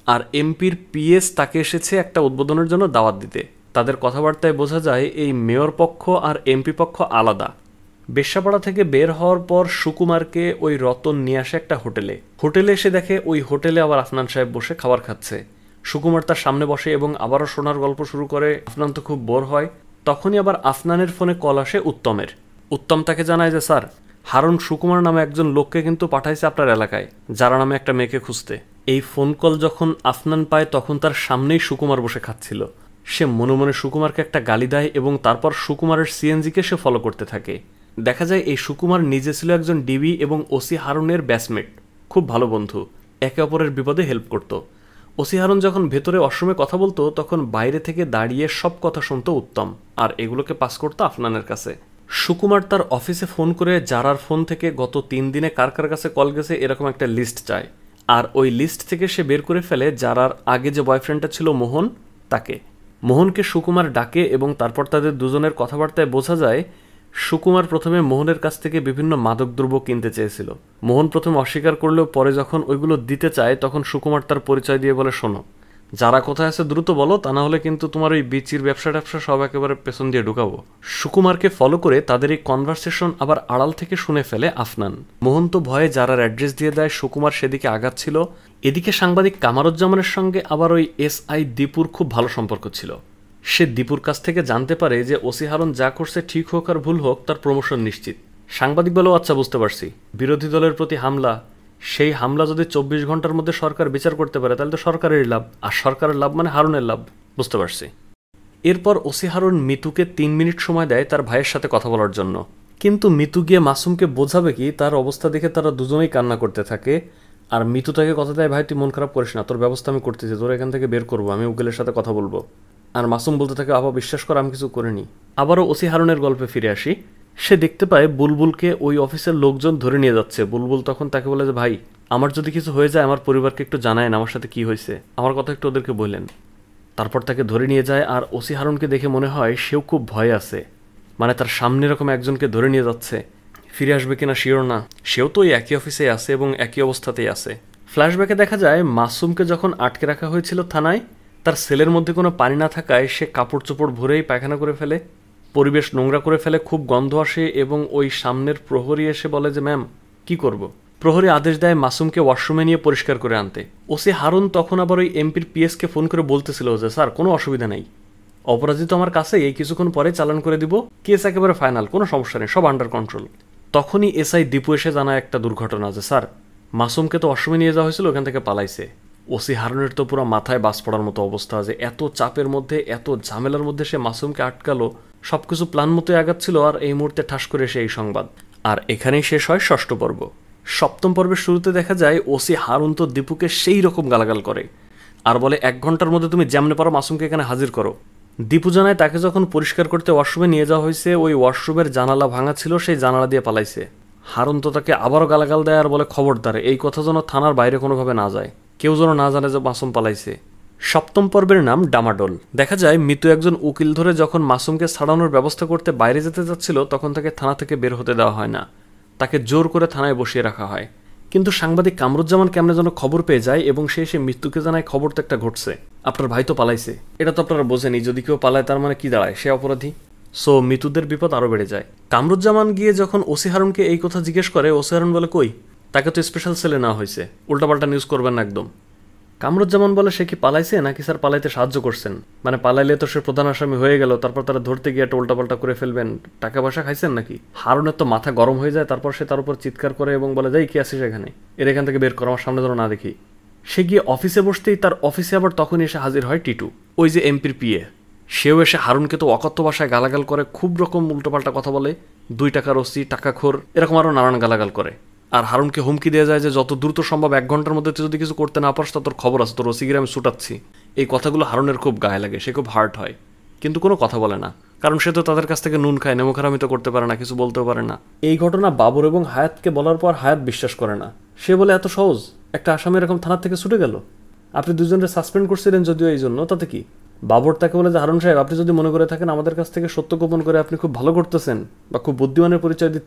আর এমপির পিএস তাকে এসেছে একটা উদ্বোধনের জন্য দাওয়াত দিতে। তাদের কথাবার্তায় বোঝা যায় এই মেয়র পক্ষ আর এমপি পক্ষ আলাদা। বেশ্যাপাড়া থেকে বের হওয়ার পর সুকুমারকে ওই রতন নিয়ে আসে একটা হোটেলে এসে দেখে ওই হোটেলে আবার আফনান সাহেব বসে খাবার খাচ্ছে। সুকুমার তার সামনে বসে এবং আবারও শোনার গল্প শুরু করে। আফনান তো খুব বোর হয়। তখনই আবার আফনানের ফোনে কল আসে উত্তমের। উত্তম তাকে জানায় যে স্যার, হারুন সুকুমার নামে একজন লোককে কিন্তু পাঠাইছে আপনার এলাকায়, যারা নামে একটা মেয়েকে খুঁজতে। এই ফোন কল যখন আফনান পায় তখন তার সামনেই সুকুমার বসে খাচ্ছিল। সে মনে মনে সুকুমারকে একটা গালি দেয় এবং তারপর সুকুমারের সিএনজিকে সে ফলো করতে থাকে। দেখা যায় এই সুকুমার নিজে ছিল একজন ডিবি এবং ওসি হারুনের ব্যাচমেট, খুব ভালো বন্ধু, একে অপরের বিপদে হেল্প করত। ওসি হারুন যখন ভেতরে অসমে কথা বলতো তখন বাইরে থেকে দাঁড়িয়ে সব কথা শুনতো উত্তম, আর এগুলোকে পাস করতো আফনানের কাছে। সুকুমার তার অফিসে ফোন করে জারার ফোন থেকে গত 3 দিনে কার কার কাছে কল গেছে এরকম একটা লিস্ট চায়, আর ওই লিস্ট থেকে সে বের করে ফেলে জারার আগে যে বয়ফ্রেন্ডটা ছিল মোহন, তাকে। মোহনকে সুকুমার ডাকে এবং তারপর তাদের দুজনের কথাবার্তায় বোঝা যায় সুকুমার প্রথমে মোহনের কাছ থেকে বিভিন্ন মাদকদ্রব্য কিনতে চেয়েছিল। মোহন প্রথমে অস্বীকার করলেও পরে যখন ওইগুলো দিতে চায় তখন সুকুমার তার পরিচয় দিয়ে বলে, শোনো, যারা কোথায় আছে দ্রুত বলো, তা না হলে কিন্তু তোমার ওই বিচির ব্যবসা সব একেবারে পেছন দিয়ে ঢুকাবো। সুকুমারকে ফলো করে তাদের এই কনভারসেশন আবার আড়াল থেকে শুনে ফেলে আফনান। মোহন তো ভয়ে যারার অ্যাড্রেস দিয়ে দেয়। সুকুমার সেদিকে আগাচ্ছিল। এদিকে সাংবাদিক কামারুজ্জামানের সঙ্গে আবার ওই এসআই দীপুর খুব ভালো সম্পর্ক ছিল। সে দীপুর কাছ থেকে জানতে পারে যে ওসি হারুন যা করছে ঠিক হোক আর ভুল হোক তার প্রমোশন নিশ্চিত। সাংবাদিক বলেও আচ্ছা বুঝতে পারছি, বিরোধী দলের প্রতি হামলা, সেই হামলা যদি 24 ঘন্টার মধ্যে সরকার বিচার করতে পারে তাহলে তো সরকারের লাভ, আর সরকারের লাভ মানে হারুনের লাভ, বুঝতে পারছি। এরপর ওসি হারুন মিতুকে 3 মিনিট সময় দেয় তার ভাইয়ের সাথে কথা বলার জন্য। কিন্তু মিতু গিয়ে মাসুমকে বোঝাবে কি, তার অবস্থা দেখে তারা দুজনেই কান্না করতে থাকে। আর মিতু তাকে কথা দেয়, ভাই তুই মন খারাপ করিস না, তোর ব্যবস্থা আমি করতেছি, তোর এখান থেকে বের করবো, আমি উকিলের সাথে কথা বলবো। আর মাসুম বলতে থাকে, আবার বিশ্বাস কর আমি কিছু করিনি। আবারও ওসি হারুনের গল্পে ফিরে আসি। সে দেখতে পায় বুলবুলকে ওই অফিসের লোকজন ধরে নিয়ে যাচ্ছে। বুলবুল তখন তাকে বলে যে, ভাই আমার যদি কিছু হয়ে যায় আমার পরিবারকে একটু জানায়েন আমার সাথে কি হয়েছে, আমার কথা একটু ওদেরকে বললেন। তারপর তাকে ধরে নিয়ে যায়। আর ওসি হারুনকে দেখে মনে হয় সেও খুব ভয়ে আছে, মানে তার সামনে এরকম একজনকে ধরে নিয়ে যাচ্ছে, ফিরে আসবে কিনা শিওর না। সেও তো ওই একই অফিসে আছে এবং একই অবস্থাতেই আছে। ফ্ল্যাশব্যাকে দেখা যায় মাসুমকে যখন আটকে রাখা হয়েছিল থানায়, তার সেলের মধ্যে কোনো পানি না থাকায় সে কাপড় চোপড় ভরেই পায়খানা করে ফেলে, পরিবেশ নোংরা করে ফেলে, খুব গন্ধ আসে এবং ওই সামনের প্রহরী এসে বলে যে, ম্যাম কি করব। প্রহরী আদেশ দেয় মাসুমকে ওয়াশরুমে নিয়ে পরিষ্কার করে আনতে। ওসি হারুন তখন আবার ওই এমপির পিএসকে ফোন করে বলতেছিল যে, স্যার কোনো অসুবিধা নেই, অপরাজিত আমার কাছে, এই কিছুক্ষণ পরে চালান করে দিব, কেস একেবারে ফাইনাল, কোনো সমস্যা নেই, সব আন্ডার কন্ট্রোল। তখনই এসআই দীপু এসে জানায় একটা দুর্ঘটনা, যে স্যার মাসুমকে তো ওয়াশরুমে নিয়ে যাওয়া হয়েছিল, ওখান থেকে পালাইছে। ওসি হারুনের তো পুরো মাথায় বাস পড়ার মতো অবস্থা, যে এত চাপের মধ্যে এত ঝামেলার মধ্যে সে মাসুমকে আটকালো, সবকিছু প্ল্যান মতোই আগাচ্ছিল, আর এই মুহূর্তে ঠাস করে সে এই সংবাদ। আর এখানেই শেষ হয় 6ষ্ঠ পর্ব। 7ম পর্বের শুরুতে দেখা যায় ওসি হারুন তো দীপুকে সেই রকম গালাগাল করে আর বলে, 1 ঘন্টার মধ্যে তুমি যেমনে পারো মাসুমকে এখানে হাজির করো। দীপু জানায় তাকে যখন পরিষ্কার করতে ওয়াশরুমে নিয়ে যাওয়া হয়েছে, ওই ওয়াশরুমের জানালা ভাঙা ছিল, সেই জানালা দিয়ে পালাইছে। হারুন তো তাকে আবারও গালাগাল দেয় আর বলে, খবরদার এই কথা যেন থানার বাইরে কোনোভাবে না যায়, কেউ যেন না জানে যে মাসুম পালাইছে। 7ম পর্বের নাম ডামাডোল। দেখা যায় মিতু একজন উকিল ধরে যখন মাসুমকে ছাড়ানোর ব্যবস্থা করতে বাইরে যেতে যাচ্ছিল তখন তাকে থানা থেকে বের হতে দেওয়া হয় না, তাকে জোর করে থানায় বসিয়ে রাখা হয়। কিন্তু সাংবাদিক কামরুজ্জামান কেমনে যেন খবর পেয়ে যায় এবং সে এসে মৃত্যুকে জানায়, খবর তো একটা ঘটছে, আপনার ভাই তো পালাইছে। এটা তো আপনারা বোঝেনি, যদি কেউ পালায় তার মানে কি দাঁড়ায়, সে অপরাধী। সো মৃত্যুদের বিপদ আরও বেড়ে যায়। কামরুজ্জামান গিয়ে যখন ওসি হারুনকে এই কথা জিজ্ঞেস করে, ওসি হারুন বলে, কই, তাকে তো স্পেশাল সেলে নেওয়া হয়েছে, উল্টাপাল্টা নিউজ করবেন না একদম। কামরুজ্জামান বলে, সে কি পালাইছে নাকি স্যার পালাইতে সাহায্য করছেন, মানে পালাইলে তো সে প্রধান আসামি হয়ে গেল, তারপর তারা ধরতে গিয়ে একটা উল্টাপাল্টা করে ফেলবেন, টাকা পয়সা খাইছেন নাকি। হারুনের তো মাথা গরম হয়ে যায়, তারপর সে তার উপর চিৎকার করে এবং বলে, যাই কি আসিস এখানে, এর এখান থেকে বের কর, আমার সামনে যেন না দেখি। সে গিয়ে অফিসে বসতেই তার অফিসে আবার তখনই এসে হাজির হয় টিটু, ওই যে এমপির পিএ। সেও এসে হারুনকে তো অকথ্য ভাষায় গালাগাল করে, খুব রকম উল্টোপাল্টা কথা বলে, 2 টাকার ওসি, টাকাখোর, এরকম আরও নানান গালাগাল করে। আর হারুনকে হুমকি দেওয়া যায় যে যত দ্রুত সম্ভব 1 ঘন্টার মধ্যে তুই যদি কিছু করতে না পারস তোর খবর আছে, তোর ওসিগিরে আমি ছুটাচ্ছি। এই কথাগুলো হারুনের খুব গায়ে লাগে, সে খুব হার্ট হয়, কিন্তু কোনো কথা বলে না, কারণ সে তো তাদের কাছ থেকে নুন খায়, নেমোখারামি তো করতে পারে না, কিছু বলতেও পারে না। এই ঘটনা বাবর এবং হায়াতকে বলার পর হায়াত বিশ্বাস করে না। সে বলে, এত সহজ একটা আসামি এরকম থানার থেকে ছুটে গেল, আপনি 2 জনকে সাসপেন্ড করছিলেন যদিও এই জন্য, তাতে কি। বাবর তাকে বলে যে, হারুন সাহেব আপনি যদি মনে করে থাকেন আমাদের কাছ থেকে সত্য গোপন করে আপনি খুব ভালো করতেছেন বা খুব বুদ্ধিমানের পরিচয় দিচ্ছেন,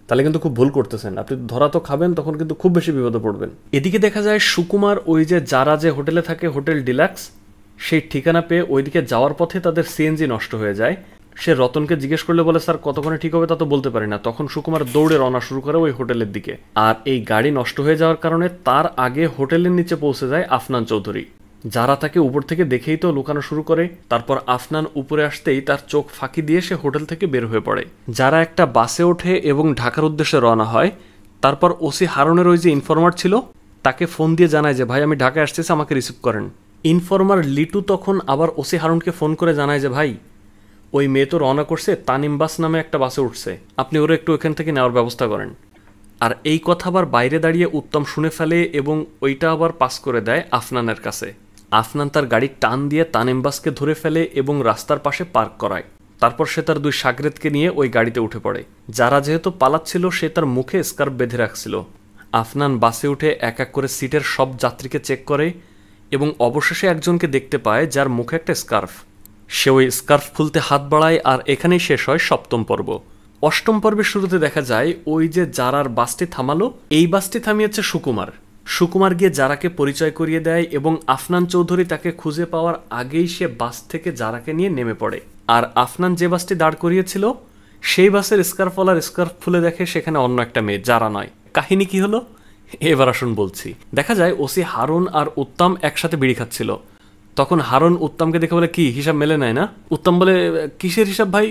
তাহলে কিন্তু খুব ভুল করতেছেন, আপনি ধরা তো খাবেন, তখন কিন্তু খুব বেশি বিপদে পড়বেন। এদিকে দেখা যায় সুকুমার ওই যে যারা যে হোটেলে থাকে, হোটেল ডিলাক্স, সেই ঠিকানা পেয়ে ওইদিকে যাওয়ার পথে তাদের সিএনজি নষ্ট হয়ে যায়। সে রতনকে জিজ্ঞেস করলে বলে, স্যার কতক্ষণে ঠিক হবে তা তো বলতে পারি না। তখন সুকুমার দৌড়ে রওনা শুরু করে ওই হোটেলের দিকে। আর এই গাড়ি নষ্ট হয়ে যাওয়ার কারণে তার আগে হোটেলের নিচে পৌঁছে যায় আফনান চৌধুরী। যারা তাকে উপর থেকে দেখেই তো লুকানো শুরু করে। তারপর আফনান উপরে আসতেই তার চোখ ফাঁকি দিয়ে সে হোটেল থেকে বের হয়ে পড়ে। যারা একটা বাসে ওঠে এবং ঢাকার উদ্দেশ্যে রওনা হয়। তারপর ওসি হারুনের ওই যে ইনফরমার ছিল তাকে ফোন দিয়ে জানায় যে ভাই আমি ঢাকায় আসতেছি, আমাকে রিসিভ করেন। ইনফরমার লিটু তখন আবার ওসি হারুনকে ফোন করে জানায় যে ভাই ওই মেয়ে তো রওনা করছে, তানিম বাস নামে একটা বাসে উঠছে, আপনি ওরা একটু এখান থেকে নেওয়ার ব্যবস্থা করেন। আর এই কথা আবার বাইরে দাঁড়িয়ে উত্তম শুনে ফেলে এবং ওইটা আবার পাস করে দেয় আফনানের কাছে। আফনান তার গাড়ি টান দিয়ে তানিম বাসকে ধরে ফেলে এবং রাস্তার পাশে পার্ক করায়। তারপর সে তার 2 সাগরেদকে নিয়ে ওই গাড়িতে উঠে পড়ে। যারা যেহেতু পালাচ্ছিল সে তার মুখে স্কার্ফ বেঁধে রাখছিল। আফনান বাসে উঠে এক এক করে সিটের সব যাত্রীকে চেক করে এবং অবশেষে একজনকে দেখতে পায় যার মুখে একটা স্কার্ফ। সে ওই স্কার্ফ খুলতে হাত বাড়ায় আর এখানেই শেষ হয় 7ম পর্ব। 8ম পর্বের শুরুতে দেখা যায় ওই যে যারার বাসটি থামালো, এই বাসটি থামিয়েছে সুকুমার। সুকুমার গিয়ে যারাকে পরিচয় করিয়ে দেয় এবং আফনান চৌধুরী তাকে খুঁজে পাওয়ার আগেই সে বাস থেকে যারাকে নিয়ে নেমে পড়ে। আর আফনান যে বাসটি দাঁড় করিয়েছিল সেই বাসের স্কার্ফওয়ালার স্কার্ফ খুলে দেখে সেখানে অন্য একটা মেয়ে, যারা নয়। কাহিনী কি হলো এবার আসুন বলছি। দেখা যায় ওসি হারুন আর উত্তম একসাথে বিড়ি খাচ্ছিল। তখন হারুন উত্তমকে দেখে বলে, কি হিসাব মেলে নাই না? উত্তম বলে, কিসের হিসাব ভাই,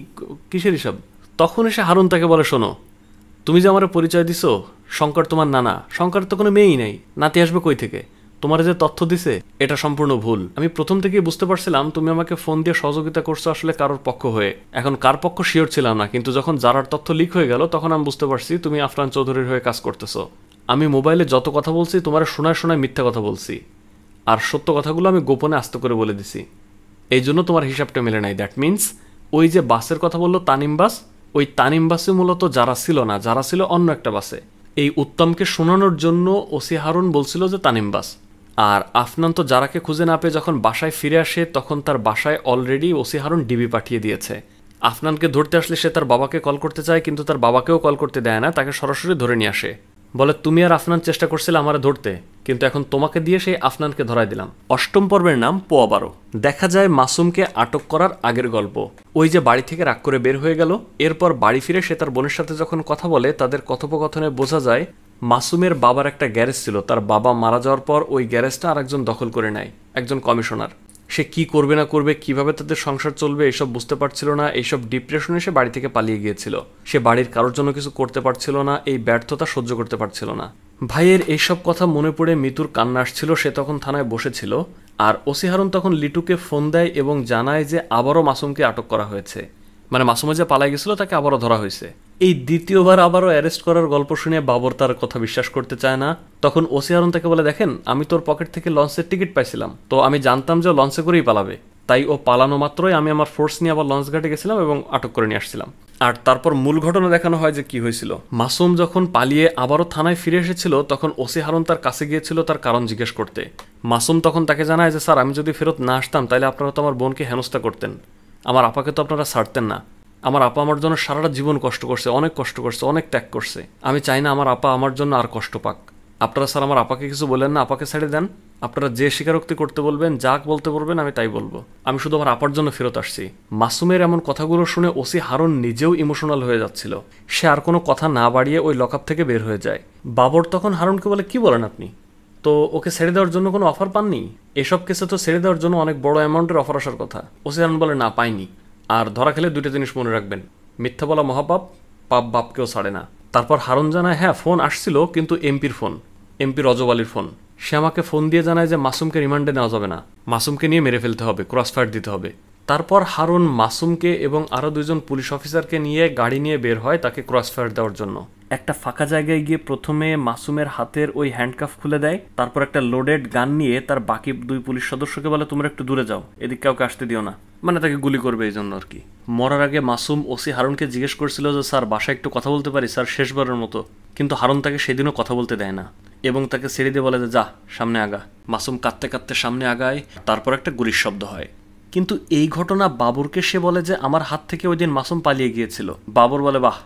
কিসের হিসাব? তখন এসে হারুন তাকে বলে, শোনো তুমি যে আমার পরিচয় দিছো শঙ্কর তোমার নানা, শঙ্কর তো কোনো মেয়েই নাই, নাতি আসবে কই থেকে? তোমার যে তথ্য দিছে এটা সম্পূর্ণ ভুল। আমি প্রথম থেকেই বুঝতে পারছিলাম তুমি আমাকে ফোন দিয়ে সহযোগিতা করছো আসলে কারোর পক্ষ হয়ে। এখন কার পক্ষ শিওর ছিলাম না, কিন্তু যখন যারার তথ্য লিক হয়ে গেল তখন আমি বুঝতে পারছি তুমি আফনান চৌধুরীর হয়ে কাজ করতেছো। আমি মোবাইলে যত কথা বলছি তোমার শোনায় মিথ্যা কথা বলছি, আর সত্য কথাগুলো আমি গোপনে আস্তে করে বলে দিছি। এই জন্য তোমার হিসাবটা মেলে নাই। দ্যাট মিনস ওই যে বাসের কথা বললো তানিম বাস, ওই তানিম বাসে মূলত যারা ছিল না, যারা ছিল অন্য একটা বাসে। এই উত্তমকে শোনানোর জন্য ওসি হারুন বলছিল যে তানিম বাস। আর আফনান তো যারাকে খুঁজে না পেয়ে যখন বাসায় ফিরে আসে তখন তার বাসায় অলরেডি ওসি হারুন ডিবি পাঠিয়ে দিয়েছে। আফনানকে ধরতে আসলে সে তার বাবাকে কল করতে চায়, কিন্তু তার বাবাকেও কল করতে দেয় না, তাকে সরাসরি ধরে নিয়ে আসে। বলে, তুমি আর আফনান চেষ্টা করছিলে আমারে ধরতে, কিন্তু এখন তোমাকে দিয়ে সেই আফনানকে ধরাই দিলাম। 8ম পর্বের নাম পোয়া 12। দেখা যায় মাসুমকে আটক করার আগের গল্প। ওই যে বাড়ি থেকে রাগ করে বের হয়ে গেল, এরপর বাড়ি ফিরে সে তার বোনের সাথে যখন কথা বলে তাদের কথোপকথনে বোঝা যায় মাসুমের বাবার একটা গ্যারেজ ছিল, তার বাবা মারা যাওয়ার পর ওই গ্যারেজটা আরেকজন দখল করে নেয়, একজন কমিশনার। সে কি করবে না করবে, কিভাবে তাদের সংসার চলবে এইসব বুঝতে পারছিল না। এইসব ডিপ্রেশনে সে বাড়ি থেকে পালিয়ে গিয়েছিল। সে বাড়ির কারোর জন্য কিছু করতে পারছিল না, এই ব্যর্থতা সহ্য করতে পারছিল না। ভাইয়ের এইসব কথা মনে পড়ে মিতুর কান্না আসছিল। সে তখন থানায় বসেছিল। আর ওসি হারুন তখন লিটুকে ফোন দেয় এবং জানায় যে আবারও মাসুমকে আটক করা হয়েছে, মানে মাসুমে যে পালাই গেছিল তাকে আবারও ধরা হয়েছে। এই দ্বিতীয়বার আবারও অ্যারেস্ট করার গল্প শুনে বাবর তার কথা বিশ্বাস করতে চায় না। তখন ওসি হারুন তাকে বলে, দেখেন আমি তোর পকেট থেকে লঞ্চের টিকিট পাইছিলাম, তো আমি জানতাম যে লঞ্চে করেই পালাবে, তাই ও পালানো মাত্রই আমি আমার ফোর্স নিয়ে আবার লঞ্চ ঘাটে গেছিলাম এবং আটক করে নিয়ে আসছিলাম। আর তারপর মূল ঘটনা দেখানো হয় যে কি হয়েছিল। মাসুম যখন পালিয়ে আবারও থানায় ফিরে এসেছিল তখন ওসি হারুন তার কাছে গিয়েছিল তার কারণ জিজ্ঞেস করতে। মাসুম তখন তাকে জানায় যে স্যার আমি যদি ফেরত না আসতাম তাহলে আপনারা তো আমার বোনকে হেনস্থা করতেন, আমার আপাকে তো আপনারা ছাড়তেন না। আমার আপা আমার জন্য সারাটা জীবন কষ্ট করছে, অনেক কষ্ট করছে, অনেক ত্যাগ করছে। আমি চাই না আমার আপা আমার জন্য আর কষ্ট পাক। আপনারা স্যার আমার আপাকে কিছু বলেন না, আপাকে ছেড়ে দেন। আপনারা যে স্বীকারোক্তি করতে বলবেন, যা বলতে বলবেন আমি তাই বলবো। আমি শুধু আমার আপার জন্য ফেরত আসছি। মাসুমের এমন কথাগুলো শুনে ওসি হারুন নিজেও ইমোশনাল হয়ে যাচ্ছিল। সে আর কোনো কথা না বাড়িয়ে ওই লকআপ থেকে বের হয়ে যায়। বাবর তখন হারুনকে বলে, কি বলেন আপনি? তো ওকে ছেড়ে দেওয়ার জন্য কোনো অফার পাননি? এসব কেসে তো ছেড়ে দেওয়ার জন্য অনেক বড় অ্যামাউন্টের অফার আসার কথা। ওসি হারুন বলে, না পাইনি। আর ধরা খেলে 2টা জিনিস মনে রাখবেন, মিথ্যা বলা মহাপাপ, পাপ বাপকেও ছাড়ে না। তারপর হারুন জানায়, হ্যাঁ ফোন আসছিল, কিন্তু এমপির ফোন, এমপি রজব আলীর ফোন। সে আমাকে ফোন দিয়ে জানায় যে মাসুমকে রিমান্ডে নেওয়া যাবে না, মাসুমকে নিয়ে মেরে ফেলতে হবে, ক্রসফায়ার দিতে হবে। তারপর হারুন মাসুমকে এবং আরও 2জন পুলিশ অফিসারকে নিয়ে গাড়ি নিয়ে বের হয় তাকে ক্রসফায়ার দেওয়ার জন্য। একটা ফাঁকা জায়গায় গিয়ে প্রথমে মাসুমের হাতের ওই হ্যান্ডকাফ খুলে দেয়, তারপর একটা লোডেড গান নিয়ে তার বাকি 2 পুলিশ সদস্যকে বলে, তোমরা একটু দূরে যাও, এদিক কাউকে আসতে দিও না, মানে তাকে গুলি করবে এই জন্য আর কি। মরার আগে মাসুম ওসি হারুনকে জিজ্ঞেস করছিল যে স্যার বাসায় একটু কথা বলতে পারি স্যার, শেষবারের মতো। কিন্তু হারুন তাকে সেদিনও কথা বলতে দেয় না এবং তাকে ছেড়ে দিয়ে বলে যে যা সামনে আগা। মাসুম কাঁদতে কাঁদতে সামনে আগায়, তারপর একটা গুলির শব্দ হয়। কিন্তু এই ঘটনা বাবরকে সে বলে যে আমার হাত থেকে ওই দিন মাসুম পালিয়ে গিয়েছিল। বাবর বলে, বাহ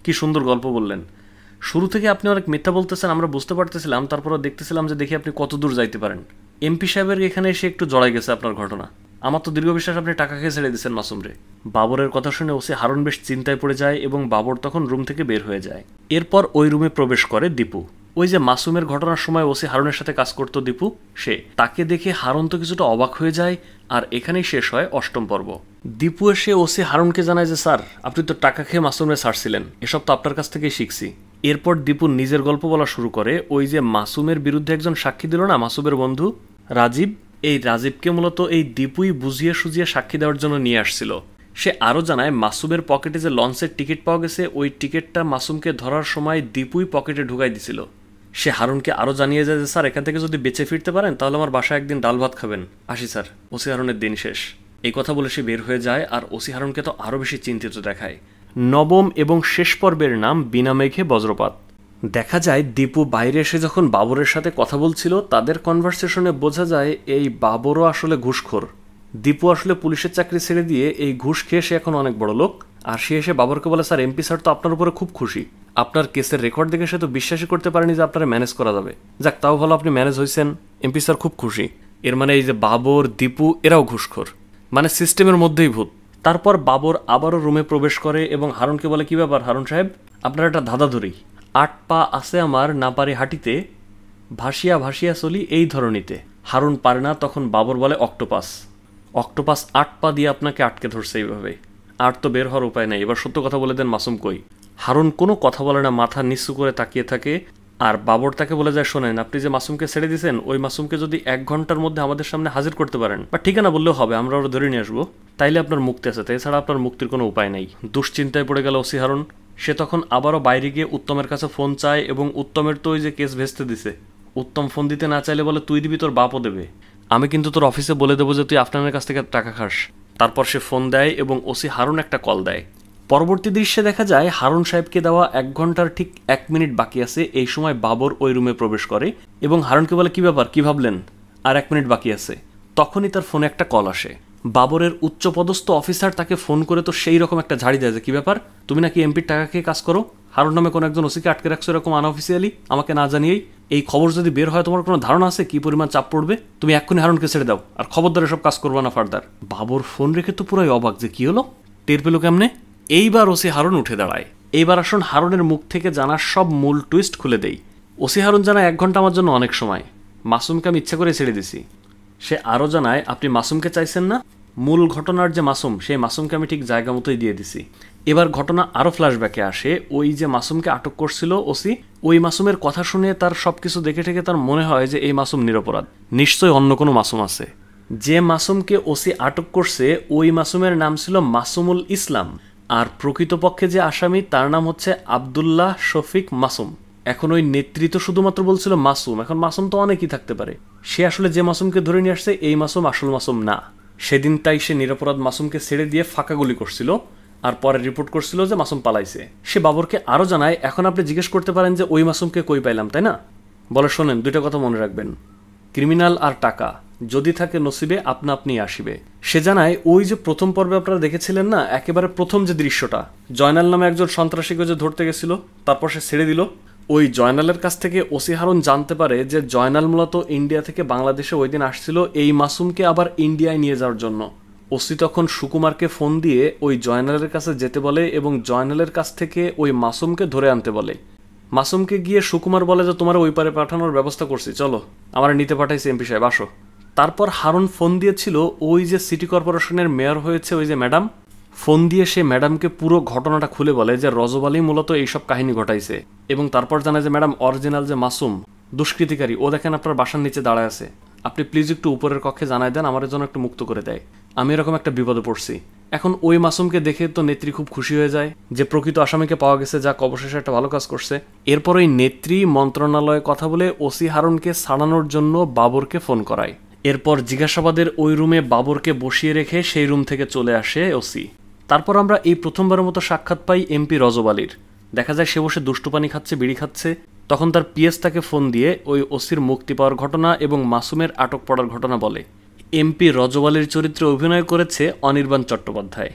কি সুন্দর গল্প বললেন। শুরু থেকে আপনি অনেক মিথ্যা বলতেছেন আমরা বুঝতে পারতেছিলাম, তারপরে দেখতেছিলাম যে দেখি আপনি কত দূর যাইতে পারেন। এমপি সাহেবের এখানে এসে একটু জড়াই গেছে আপনার ঘটনা। আমার তো দীর্ঘ বিশ্বাস আপনি টাকা খেয়ে ছেড়ে দিচ্ছেন মাসুমরে। বাবরের কথা শুনে ওসি হারুন বেশ চিন্তায় পড়ে যায় এবং বাবর তখন রুম থেকে বের হয়ে যায়। এরপর ওই রুমে প্রবেশ করে দীপু। ওই যে মাসুমের ঘটনার সময় ওসি হারুনের সাথে কাজ করতো দীপু, সে। তাকে দেখে হারুন তো কিছুটা অবাক হয়ে যায়। আর এখানেই শেষ হয় ৮ম পর্ব। দীপু এসে ওসি হারুনকে জানায় যে স্যার আপনি তো টাকা খেয়ে মাসুমরে ছাড়ছিলেন, এসব তো আপনার কাছ থেকেই শিখছি। এরপর দীপু নিজের গল্প বলা শুরু করে। ওই যে মাসুমের বিরুদ্ধে একজন সাক্ষী দিল না মাসুমের বন্ধু রাজীব, এই রাজীবকে মূলত এই দীপুই বুঝিয়ে সুঝিয়ে সাক্ষী দেওয়ার জন্য নিয়ে আসছিল। সে আরও জানায় মাসুমের পকেটে যে লঞ্চের টিকিট পাওয়া গেছে ওই টিকিটটা মাসুমকে ধরার সময় দীপুই পকেটে ঢুকাই দিছিল। সে হারুনকে আরও জানিয়ে যায় যে স্যার এখান থেকে যদি বেঁচে ফিরতে পারেন তাহলে আমার বাসায় একদিন ডাল ভাত খাবেন, আসি স্যার, ওসি হারুনের দিন শেষ। এই কথা বলে সে বের হয়ে যায়। আর ওসি হারুনকে তো আরও বেশি চিন্তিত দেখায়। ৯ম এবং শেষ পর্বের নাম বিনা মেঘে বজ্রপাত। দেখা যায় দীপু বাইরে এসে যখন বাবরের সাথে কথা বলছিল তাদের কনভারসেশনে বোঝা যায় এই বাবরও আসলে ঘুষখোর। দীপু আসলে পুলিশের চাকরি ছেড়ে দিয়ে এই ঘুষ খেয়ে সে এখন অনেক বড় লোক। আর সে এসে বাবরকে বলে স্যার এমপি স্যার তো আপনার উপরে খুব খুশি, আপনার কেসের রেকর্ড দেখে সে তো বিশ্বাসই করতে পারেনি যে আপনারা ম্যানেজ করা যাবে। যাক তাও ভালো আপনি ম্যানেজ হয়েছেন, এমপি স্যার খুব খুশি। এর মানে এই যে বাবর দীপু এরাও ঘুষখোর, মানে সিস্টেমের মধ্যেই ভূত। তারপর বাবর আবারও রুমে প্রবেশ করে এবং হারুনকে বলে কি ব্যাপার হারুন সাহেব, আপনার একটা ধাঁধা ধরি। ৮ পা আছে আমার না পারি হাঁটিতে, ভাসিয়া ভাসিয়া চলি এই ধরনীতে। হারুন পারে না, তখন বাবর বলে অক্টোপাস। অক্টোপাস ৮ পা দিয়ে আপনাকে আটকে ধরছে এইভাবে, আর তো বের হওয়ার উপায় নেই। এবার সত্য কথা বলে দেন মাসুম কই। হারুন কোনো কথা বলে না, মাথা নিচু করে তাকিয়ে থাকে। আর বাবর তাকে বলে যায় শোনেন আপনি যে মাসুমকে ছেড়ে দিয়েছেন ওই মাসুমকে যদি ১ ঘন্টার মধ্যে আমাদের সামনে হাজির করতে পারেন বা ঠিকানা বললেও হবে, আমরা ওরা ধরে নিয়ে আসবো, তাইলে আপনার মুক্তি আছে, এছাড়া আপনার মুক্তির কোনো উপায় নেই। দুশ্চিন্তায় পড়ে গেল ওসি হারুন। সে তখন আবারও বাইরে গিয়ে উত্তমের কাছে ফোন চায় এবং উত্তমের তো ওই যে কেস ভেস্তে দিছে। উত্তম ফোন দিতে না চাইলে বলে তুই দিবি তোর বাপও দেবে, আমি কিন্তু তোর অফিসে বলে দেবো যে তুই আফনানের কাছ থেকে টাকা খাস। তারপর সে ফোন দেয় এবং ওসি হারুন একটা কল দেয়। পরবর্তী দৃশ্যে দেখা যায় হারুন সাহেবকে দেওয়া ১ ঘন্টার ঠিক ১ মিনিট বাকি আছে। এই সময় বাবর ওই রুমে প্রবেশ করে এবং হারুনকে বলে কি ব্যাপার, কি ভাবলেন, আর ১ মিনিট বাকি আছে। তখনই তার ফোনে একটা কল আসে। বাবরের উচ্চপদস্থ অফিসার তাকে ফোন করে তো সেই রকম একটা ঝাড়ি দেয় যে কি ব্যাপার, তুমি নাকি এমপির টাকা খেয়ে কাজ করো, হারুন নামে কোনো একজন ওসিকে আটকে রাখছো এরকম আনঅফিসিয়ালি আমাকে না জানিয়েই। এই খবর যদি বের হয় তোমার কোনো ধারণা আছে কি পরিমাণ চাপ পড়বে, তুমি এক্ষুনি হারুনকে ছেড়ে দাও আর খবরদার এসব কাজ করবা না ফার্দার। বাবর ফোন রেখে তো পুরাই অবাক যে কি হলো, টের পেল কেমনে। এইবার ওসি হারুন উঠে দাঁড়ায়। এইবার আসুন হারুনের মুখ থেকে জানার সব মূল টুইস্ট খুলে দেই। ওসি হারুন জানায় ১ ঘন্টা আমার জন্য অনেক সময়, মাসুমকে আমি ইচ্ছা করে ছেড়ে দিছি। সে আরও জানায় আপনি মাসুমকে চাইছেন না, মূল ঘটনার যে মাসুম সেই মাসুমকে আমি ঠিক জায়গা মতোই দিয়ে দিছি। এবার ঘটনা আরও ফ্ল্যাশব্যাকে আসে। ওই যে মাসুমকে আটক করছিল ওসি, ওই মাসুমের কথা শুনে তার সবকিছু দেখে ঠেকে তার মনে হয় যে এই মাসুম নিরপরাধ, নিশ্চয়ই অন্য কোনো মাসুম আছে। যে মাসুমকে ওসি আটক করছে ওই মাসুমের নাম ছিল মাসুমুল ইসলাম, আর প্রকৃতপক্ষে যে আসামি তার নাম হচ্ছে আবদুল্লাহ শফিক মাসুম। এখন ওই নেতৃত্ব শুধুমাত্র বলছিল মাসুম, এখন মাসুম তো অনেকই থাকতে পারে। সে আসলে যে মাসুমকে ধরে নিয়ে আসছে এই মাসুম আসল মাসুম না। সেদিন তাই সে নিরপরাধ মাসুমকে ছেড়ে দিয়ে ফাঁকা গুলি করছিল আর পরে রিপোর্ট করছিল যে মাসুম পালাইছে। সে বাবরকে আরও জানায় এখন আপনি জিজ্ঞেস করতে পারেন যে ওই মাসুমকে কই পাইলাম, তাই না? বলে শোনেন ২টা কথা মনে রাখবেন, ক্রিমিনাল আর টাকা যদি থাকে নসিবে আপনা আপনি আসিবে। সে জানায় ওই যে প্রথম পর্বে আপনারা দেখেছিলেন না একেবারে প্রথম যে দৃশ্যটা, জয়নাল নামে একজন সন্ত্রাসীকে যে ধরতে গেছিল তারপর সে ছেড়ে দিল, ওই জয়নালের কাছ থেকে ওসি হারুন জানতে পারে যে জয়নাল মূলত ইন্ডিয়া থেকে বাংলাদেশে ওই দিন আসছিল এই মাসুমকে আবার ইন্ডিয়ায় নিয়ে যাওয়ার জন্য। ওসি তখন সুকুমারকে ফোন দিয়ে ওই জয়নালের কাছে যেতে বলে এবং জয়নালের কাছ থেকে ওই মাসুমকে ধরে আনতে বলে। মাসুমকে গিয়ে সুকুমার বলে যে তোমার ওই পারে পাঠানোর ব্যবস্থা করছি, চলো আমার নিতে পাঠাইছে এমপি সাহেব আসো। তারপর হারুন ফোন দিয়েছিল ওই যে সিটি কর্পোরেশনের মেয়র হয়েছে ওই যে ম্যাডাম, ফোন দিয়ে সে ম্যাডামকে পুরো ঘটনাটা খুলে বলে যে রজব আলী মূলত এইসব কাহিনী ঘটাইছে এবং তারপর জানায় যে ম্যাডাম অরিজিনাল যে মাসুম দুষ্কৃতিকারী ও দেখেন আপনার বাসার নিচে দাঁড়ায় আছে, আপনি প্লিজ একটু উপরের কক্ষে জানাই দেন আমার জন্য একটু মুক্ত করে দেয়, আমি এরকম একটা বিপদে পড়ছি। এখন ওই মাসুমকে দেখে তো নেত্রী খুব খুশি হয়ে যায় যে প্রকৃত আসামিকে পাওয়া গেছে, যাক অবশেষে একটা ভালো কাজ করছে। এরপর ওই নেত্রী মন্ত্রণালয়ে কথা বলে ওসি হারুনকে ছাড়ানোর জন্য বাবরকে ফোন করায়। এরপর জিজ্ঞাসাবাদের ওই রুমে বাবরকে বসিয়ে রেখে সেই রুম থেকে চলে আসে ওসি। তারপর আমরা এই প্রথমবারের মতো সাক্ষাৎ পাই এমপি রজব আলীর। দেখা যায় সে বসে দুষ্টু পানি খাচ্ছে, বিড়ি খাচ্ছে। তখন তার পিএস তাকে ফোন দিয়ে ওই ওসির মুক্তি পাওয়ার ঘটনা এবং মাসুমের আটক পড়ার ঘটনা বলে। এমপি রজব আলীর চরিত্রে অভিনয় করেছে অনির্বাণ চট্টোপাধ্যায়।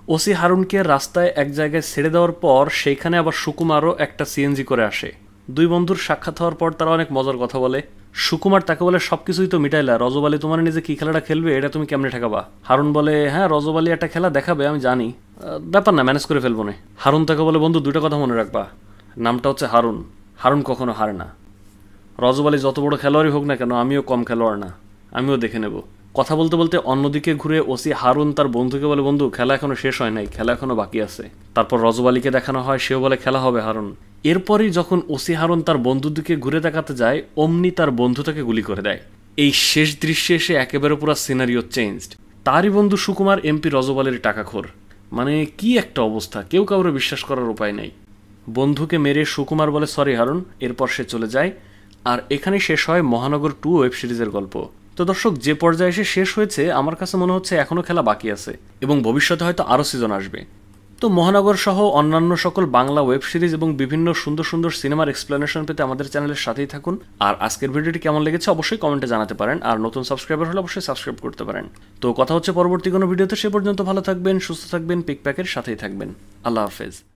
ওসি হারুনকে রাস্তায় এক জায়গায় ছেড়ে দেওয়ার পর সেইখানে আবার সুকুমারও একটা সিএনজি করে আসে। দুই বন্ধুর সাক্ষাৎ হওয়ার পর তারা অনেক মজার কথা বলে। সুকুমার তাকে বলে সবকিছুই তো মিটাইলা, রজব আলী তোমার নিজে কি খেলাটা খেলবে এটা তুমি কেমনে ঠেকাবা? হারুন বলে হ্যাঁ রজব আলী একটা খেলা দেখাবে আমি জানি, ব্যাপার না, ম্যানেজ করে ফেলবো না। হারুন তাকে বলে বন্ধু দুইটা কথা মনে রাখবা, নামটা হচ্ছে হারুন, হারুন কখনো হারে না। রজব আলী যত বড় খেলোয়াড়ই হোক না কেন আমিও কম খেলোয়াড় না, আমিও দেখে নেব। কথা বলতে বলতে অন্যদিকে ঘুরে ওসি হারুন তার বন্ধুকে বলে বন্ধু খেলা এখনো শেষ হয় নাই, খেলা এখনো বাকি আছে। তারপর রজব আলীকে দেখানো হয়, সেও বলে খেলা হবে হারুন। এরপরই যখন ওসি হারুন তার বন্ধুর দিকে ঘুরে দেখাতে যায় অমনি তার বন্ধু তাকে গুলি করে দেয়। এই শেষ দৃশ্যে এসে একেবারে পুরো সিনারিও চেঞ্জড। তারই বন্ধু সুকুমার এমপি রজব আলীর টাকাখোর। মানে কি একটা অবস্থা, কেউ কাউরে বিশ্বাস করার উপায় নাই। বন্ধুকে মেরে সুকুমার বলে সরি হারুন, এরপর সে চলে যায়। আর এখানেই শেষ হয় মহানগর 2 ওয়েব সিরিজের গল্প। তো দর্শক, যে পর্যায়ে এসে শেষ হয়েছে আমার কাছে মনে হচ্ছে এখনও খেলা বাকি আছে এবং ভবিষ্যতে হয়তো আরও সিজন আসবে। তো মহানগর সহ অন্যান্য সকল বাংলা ওয়েব সিরিজ এবং বিভিন্ন সুন্দর সুন্দর সিনেমার এক্সপ্লেনেশন পেতে আমাদের চ্যানেলের সাথেই থাকুন। আর আজকের ভিডিওটি কেমন লেগেছে অবশ্যই কমেন্টে জানাতে পারেন, আর নতুন সাবস্ক্রাইবার হলে অবশ্যই সাবস্ক্রাইব করতে পারেন। তো কথা হচ্ছে পরবর্তী কোনো ভিডিওতে, সে পর্যন্ত ভালো থাকবেন, সুস্থ থাকবেন, পিকপ্যাকের সাথেই থাকবেন। আল্লাহ হাফেজ।